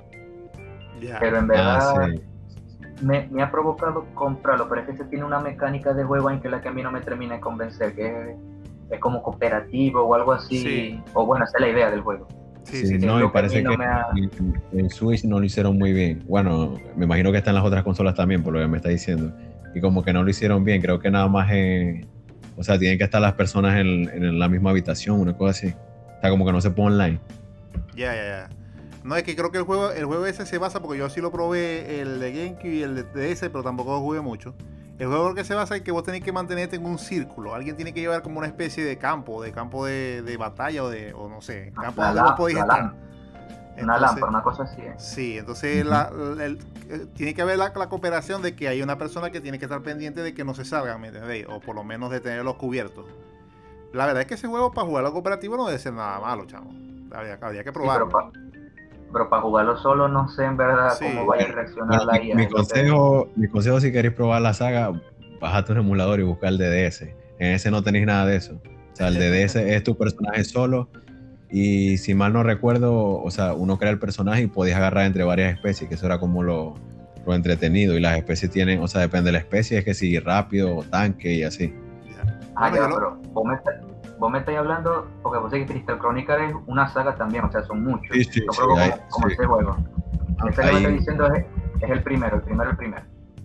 Ya. Pero en verdad Ah, sí. me, me ha provocado comprarlo, pero es que se tiene una mecánica de juego en que la que a mí no me termina de convencer, que es, es como cooperativo o algo así, Sí. o bueno, esa es la idea del juego. Sí, Sí, sí, sí. no, lo y que parece a mí no que me ha- en, en Switch no lo hicieron muy bien. Bueno, me imagino que está en las otras consolas también, por lo que me está diciendo. Y como que no lo hicieron bien, creo que nada más en... O sea, tienen que estar las personas en, en la misma habitación, una cosa así. O sea, como que no se pone online. Ya, ya, ya. No, es que creo que el juego, el juego ese se basa, porque yo sí lo probé, el de GameCube y el de D S, pero tampoco lo jugué mucho. El juego que se basa es que vos tenés que mantenerte en un círculo. Alguien tiene que llevar como una especie de campo, de campo de, de batalla o de, o no sé, campo La donde lá- vos podéis la estar. lá- Una Entonces, lámpara, una cosa así. ¿eh? sí, entonces Ujú. la- la- el- eh, tiene que haber la, la cooperación de que hay una persona que tiene que estar pendiente de que no se salgan, ¿me entendéis? O por lo menos de tenerlos cubiertos. La verdad es que ese juego para jugarlo cooperativo no debe ser nada malo, chamo. Habría, habría que Sí, probarlo. pero, pa- pero para jugarlo solo no sé en verdad Sí. cómo vaya a reaccionar Bueno, la mi, I A. mi es lo que- consejo, mi consejo, si queréis probar la saga, bájate un emulador y busca el de D S. En ese no tenéis nada de eso. O sea, el de D S es tu personaje solo. Y si mal no recuerdo, o sea, uno crea el personaje y podías agarrar entre varias especies, que eso era como lo, lo entretenido. Y las especies tienen, o sea, depende de la especie, es que si rápido, tanque y así. Ya. Ah, Bueno, ya, yo lo- pero vos me, está- vos me estáis hablando, porque vos sé que Crystal Chronicle es una saga también, o sea, son muchos. Sí, sí, Yo sí, creo como, hay- como sí. ese juego. Ese que me Ahí- estoy diciendo es, es el primero, el primero, el primero.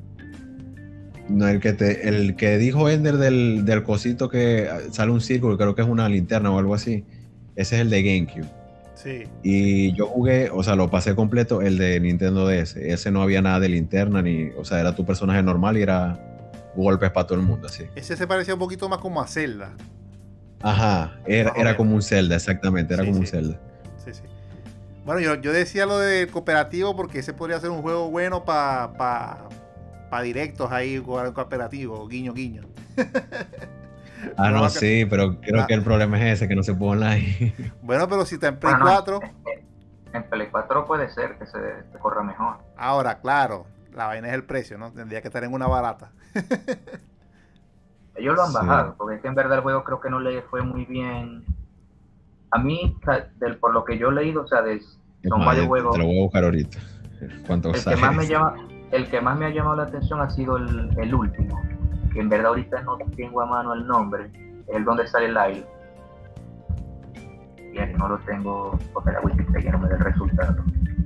No, el que te, el que dijo Ender del, del cosito que sale un círculo, creo que es una linterna o algo así. Ese es el de GameCube. Sí. Y yo jugué, o sea, lo pasé completo, el de Nintendo D S. Ese no había nada de linterna, ni, o sea, era tu personaje normal y era golpes para todo el mundo, así. Ese se parecía un poquito más como a Zelda. Ajá, era, Más o era menos. como un Zelda, exactamente, era Sí, como un sí. Zelda. Sí, sí. Bueno, yo, yo decía lo de cooperativo porque ese podría ser un juego bueno para pa, pa directos ahí, jugar en cooperativo, guiño, guiño. Ah, No, no, que- sí, pero creo Ah. que el problema es ese, que no se puede online. Bueno, pero si está en Play Bueno, no, cuatro, En Play cuatro puede ser que se, se corra mejor. ahora, claro, la vaina es el precio, ¿no? Tendría que estar en una barata. Ellos lo han Sí. bajado, porque es que en verdad el juego creo que no le fue muy bien a mí, del, por lo que yo he leído, o sea, de, son más, varios te, juegos. Te lo voy a buscar ahorita. ¿Cuánto el sale? que más me llama El que más me ha llamado la atención ha sido el, el último, que en verdad ahorita no tengo a mano el nombre, es el donde sale Lyle. Y no lo tengo porque la Wikipedia no me da el resultado.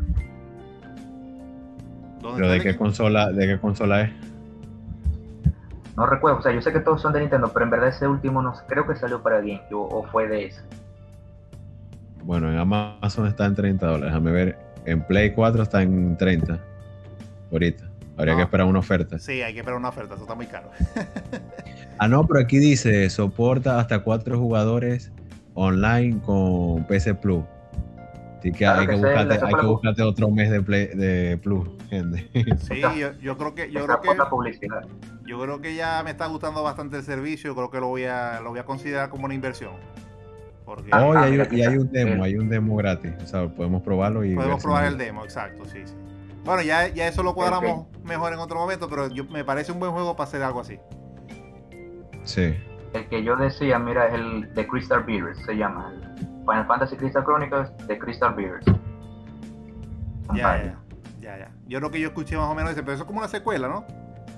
¿Pero de qué consola, de qué consola es? No recuerdo, o sea, yo sé que todos son de Nintendo, pero en verdad ese último no creo que salió para GameCube o fue de ese. Bueno, en Amazon está en treinta dólares. Déjame ver, en Play cuatro está en treinta. Ahorita. Habría no. que esperar una oferta. Sí, hay que esperar una oferta, eso está muy caro. Ah, no, pero aquí dice, soporta hasta cuatro jugadores online con P S Plus. Así que claro hay que, que buscarte, hay que buscarte otro mes de, play, de Plus, gente. Sí, yo, yo creo que yo creo que yo creo que ya me está gustando bastante el servicio, creo que lo voy a lo voy a considerar como una inversión. Porque oh, y hay, y hay un demo, hay un demo gratis, o sea, podemos probarlo y podemos ver probar si el demo, exacto, sí, sí. Bueno, ya, ya eso lo cuadramos okay. mejor en otro momento, pero yo, me parece un buen juego para hacer algo así. Sí. El que yo decía, mira, es el de Crystal Beers, se llama. Final Fantasy Crystal Chronicles de Crystal Beers. Ya, ya, ya, ya. Yo creo que yo escuché más o menos ese, pero eso es como una secuela, ¿no?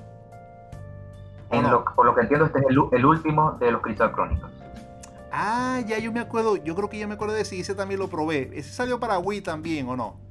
En no? Lo, por lo que entiendo, este es el, el último de los Crystal Chronicles. Ah, ya yo me acuerdo, yo creo que ya me acuerdo de ese, ese también lo probé. ¿Ese salió para Wii también o no?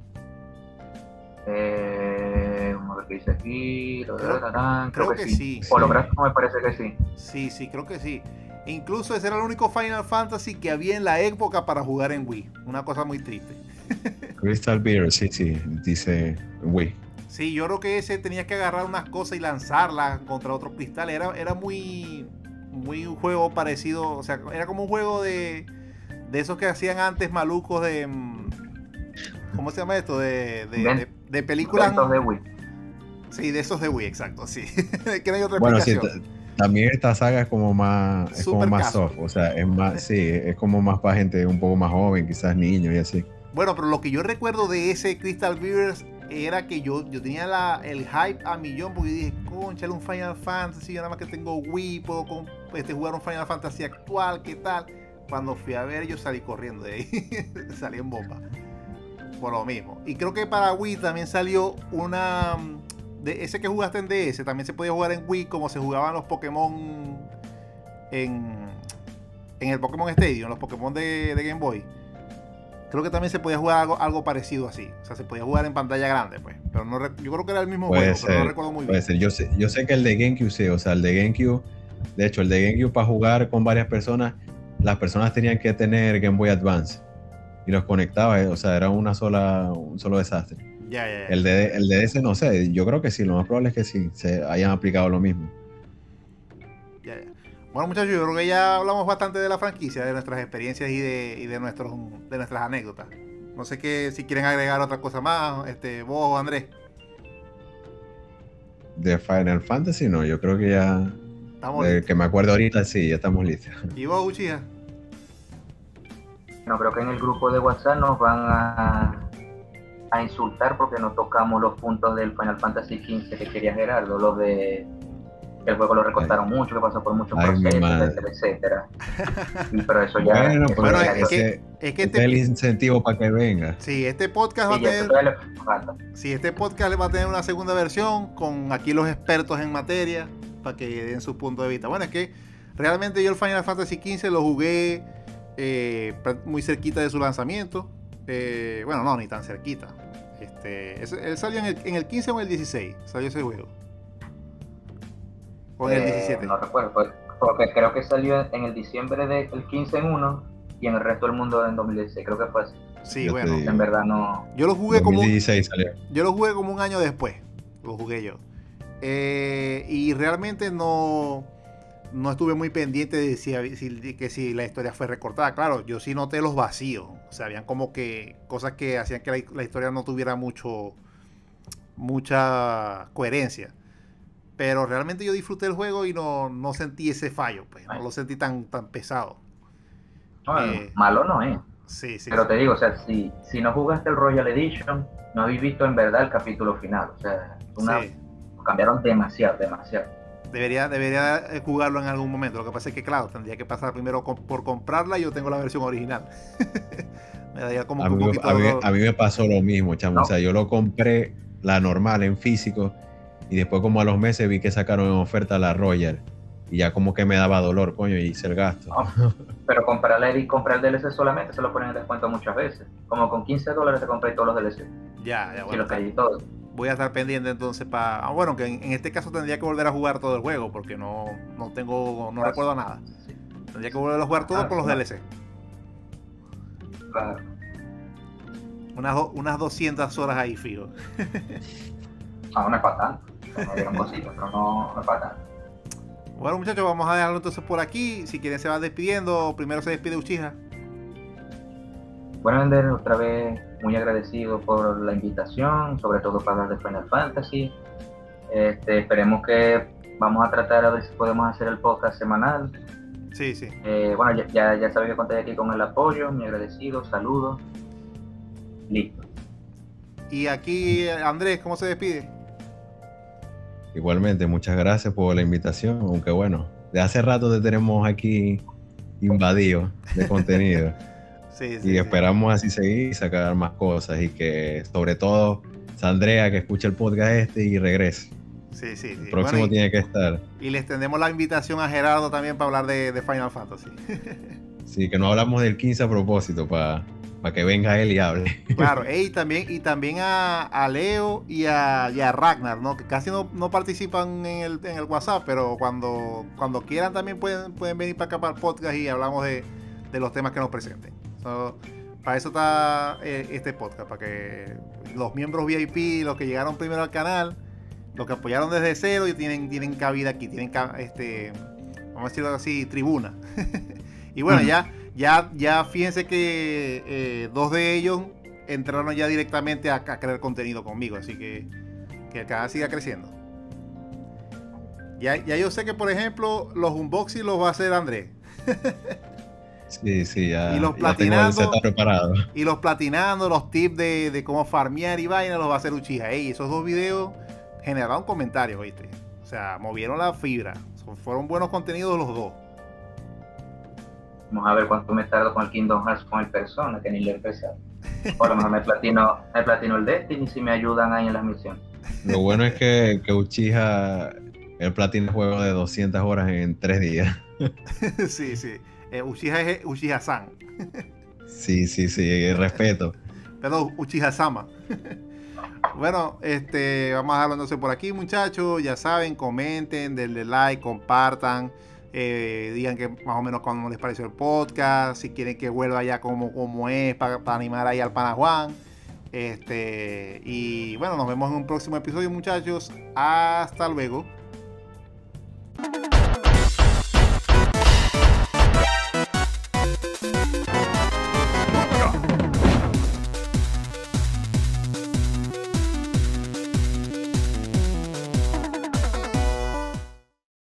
Eh, vamos a ver qué dice aquí. Creo, creo, creo que, que sí. sí. Holográfico me parece que sí. Sí, sí, creo que sí. Incluso ese era el único Final Fantasy que había en la época para jugar en Wii. Una cosa muy triste. Crystal Beer, sí, sí, dice Wii. Sí, yo creo que ese tenías que agarrar unas cosas y lanzarlas contra otros cristales. Era, era muy, muy un juego parecido, o sea, era como un juego de, de esos que hacían antes malucos de... ¿Cómo se llama esto? De, de, de, de películas... De Wii. Sí, de esos de Wii, exacto, sí. Que no hay otra bueno, explicación. Sí, también esta saga es como más, es como más soft, o sea, es más, sí, es como más para gente un poco más joven, quizás niños y así. Bueno, pero lo que yo recuerdo de ese Crystal Beers era que yo, yo tenía la, el hype a millón porque dije, conchale, un Final Fantasy, yo nada más que tengo Wii, puedo con, este, jugar un Final Fantasy actual, ¿qué tal? Cuando fui a ver, yo salí corriendo de ahí, salí en bomba, por lo mismo. Y creo que para Wii también salió una... De ese que jugaste en D S, también se podía jugar en Wii como se jugaban los Pokémon en, en el Pokémon Stadium, los Pokémon de, de Game Boy. Creo que también se podía jugar algo, algo parecido así. O sea, se podía jugar en pantalla grande, pues. Pero no, yo creo que era el mismo puede juego, ser, pero no recuerdo muy puede bien. Ser. Yo sé, yo sé que el de GameCube sí, o sea, el de GameCube, de hecho, el de GameCube para jugar con varias personas, las personas tenían que tener Game Boy Advance y los conectaba, o sea, era una sola, un solo desastre. Ya, ya, ya. El de, el de ese no sé, yo creo que sí, lo más probable es que sí, se hayan aplicado lo mismo. Ya, ya. Bueno, muchachos, yo creo que ya hablamos bastante de la franquicia, de nuestras experiencias y de, y de, nuestros, de nuestras anécdotas. No sé qué, si quieren agregar otra cosa más, este, vos o Andrés. De Final Fantasy no, yo creo que ya, estamos de listos. Que me acuerdo ahorita, sí, ya estamos listos. ¿Y vos, Uchiha? No, creo que en el grupo de WhatsApp nos van a... a insultar porque no tocamos los puntos del Final Fantasy quince que quería Gerardo, los de que el juego lo recortaron Ay. mucho, que pasó por muchos Ay, procesos, etcétera, etcétera. Y, pero eso ya bueno, eso pero es, es, que, que, es que este es el incentivo para que venga. Sí, este podcast sí, va a tener le... sí, este podcast va a tener una segunda versión con aquí los expertos en materia para que den su punto de vista. Bueno, es que realmente yo el Final Fantasy quince lo jugué eh, muy cerquita de su lanzamiento. Eh, bueno, no, ni tan cerquita. Este, ese, él salió en el, en el quince o en el dieciséis, salió ese juego. O en eh, el diecisiete. No recuerdo, porque creo que salió en el diciembre del quince en uno y en el resto del mundo en dos mil dieciséis, creo que fue así. Sí, yo bueno. En verdad no. Yo lo jugué dos mil dieciséis como. Salió. Yo lo jugué como un año después. Lo jugué yo. Eh, y realmente no. No estuve muy pendiente de si, si, que si la historia fue recortada. Claro, yo sí noté los vacíos. O sea, habían como que cosas que hacían que la, la historia no tuviera mucho mucha coherencia. Pero realmente yo disfruté el juego y no, no sentí ese fallo. Pues, no lo sentí tan, tan pesado. No, eh, malo no es. Sí, sí. Pero sí. te digo, o sea, si, si no jugaste el Royal Edition, no habéis visto en verdad el capítulo final. O sea, una, Sí. cambiaron demasiado, demasiado. Debería, debería jugarlo en algún momento. Lo que pasa es que, claro, tendría que pasar primero con, por comprarla y yo tengo la versión original. Me daría como a, que un mí, poquito a, mí, de... a mí me pasó lo mismo, chamo. No. O sea, yo lo compré la normal en físico y después como a los meses vi que sacaron en oferta la Royal y ya como que me daba dolor, coño, y hice el gasto. No, pero comprar y comprar el D L C solamente se lo ponen en descuento muchas veces. Como con quince dólares te compré todos los D L C. Ya, ya, Y bueno. los caí todos. Voy a estar pendiente entonces para... Ah, bueno, que en, en este caso tendría que volver a jugar todo el juego porque no, no tengo, no Ah, recuerdo nada. Sí. Tendría que volver a jugar todo Ah, con los sí, D L C. Claro. Unas, do- unas doscientas horas ahí, fijo. Ah, no es para tanto. Me dieron cositas, pero no, no es para tanto. Bueno, muchachos, vamos a dejarlo entonces por aquí. Si quieren se van despidiendo. Primero se despide Uchiha. Bueno, Ender, otra vez muy agradecido por la invitación, sobre todo para hablar de Final Fantasy. Este, esperemos que vamos a tratar a ver si podemos hacer el podcast semanal. Sí, sí. Eh, bueno, ya, ya, ya sabía que conté aquí con el apoyo, muy agradecido, saludos. Listo. Y aquí, Andrés, ¿cómo se despide? Igualmente, muchas gracias por la invitación, aunque bueno, de hace rato te tenemos aquí invadido de contenido. Sí, Y sí, sí. esperamos así seguir y sacar más cosas y que sobre todo Sandrea que escuche el podcast este y regrese. Sí, sí, sí. El próximo Bueno, y, tiene que estar. y les tendemos la invitación a Gerardo también para hablar de, de Final Fantasy. Sí, que no hablamos del quince a propósito para pa que venga él y hable. Claro, y también, y también a, a Leo y a, y a Ragnar, ¿no? Que casi no, no participan en el, en el WhatsApp, pero cuando, cuando quieran también pueden, pueden venir para acá para el podcast y hablamos de, de los temas que nos presenten. So, para eso está eh, este podcast, para que los miembros V I P, los que llegaron primero al canal, los que apoyaron desde cero y tienen, tienen cabida aquí, tienen este, vamos a decirlo así, tribuna. Y bueno, uh-huh. ya, ya, ya fíjense que eh, dos de ellos entraron ya directamente a, a crear contenido conmigo, así que que el canal siga creciendo. Ya, ya yo sé que, por ejemplo, los unboxing los va a hacer Andrés. Sí, sí, ya, y los ya tengo el setup preparado. Y los platinando, los tips de, de cómo farmear y vaina, los va a hacer Uchiha. Ey, esos dos videos generaron comentarios, ¿viste? O sea, movieron la fibra. Fueron buenos contenidos los dos. Vamos a ver cuánto me tardo con el Kingdom Hearts con el Persona, que ni le he empezado. O a lo mejor me platino, me platino el Destiny si me ayudan ahí en las misiones. Lo bueno es que, que Uchiha, el platina juego de doscientas horas en tres días. Sí, sí. Eh, Uchiha es Uchiha-san. Sí, sí, sí, respeto. Perdón, Uchiha-sama. Bueno, este, vamos a dejarlo entonces por aquí, muchachos. Ya saben, comenten, denle like, compartan. Eh, digan que más o menos cómo les pareció el podcast, si quieren que vuelva ya como, como es para, para animar ahí al pana Juan. Este, y bueno, nos vemos en un próximo episodio, muchachos. Hasta luego.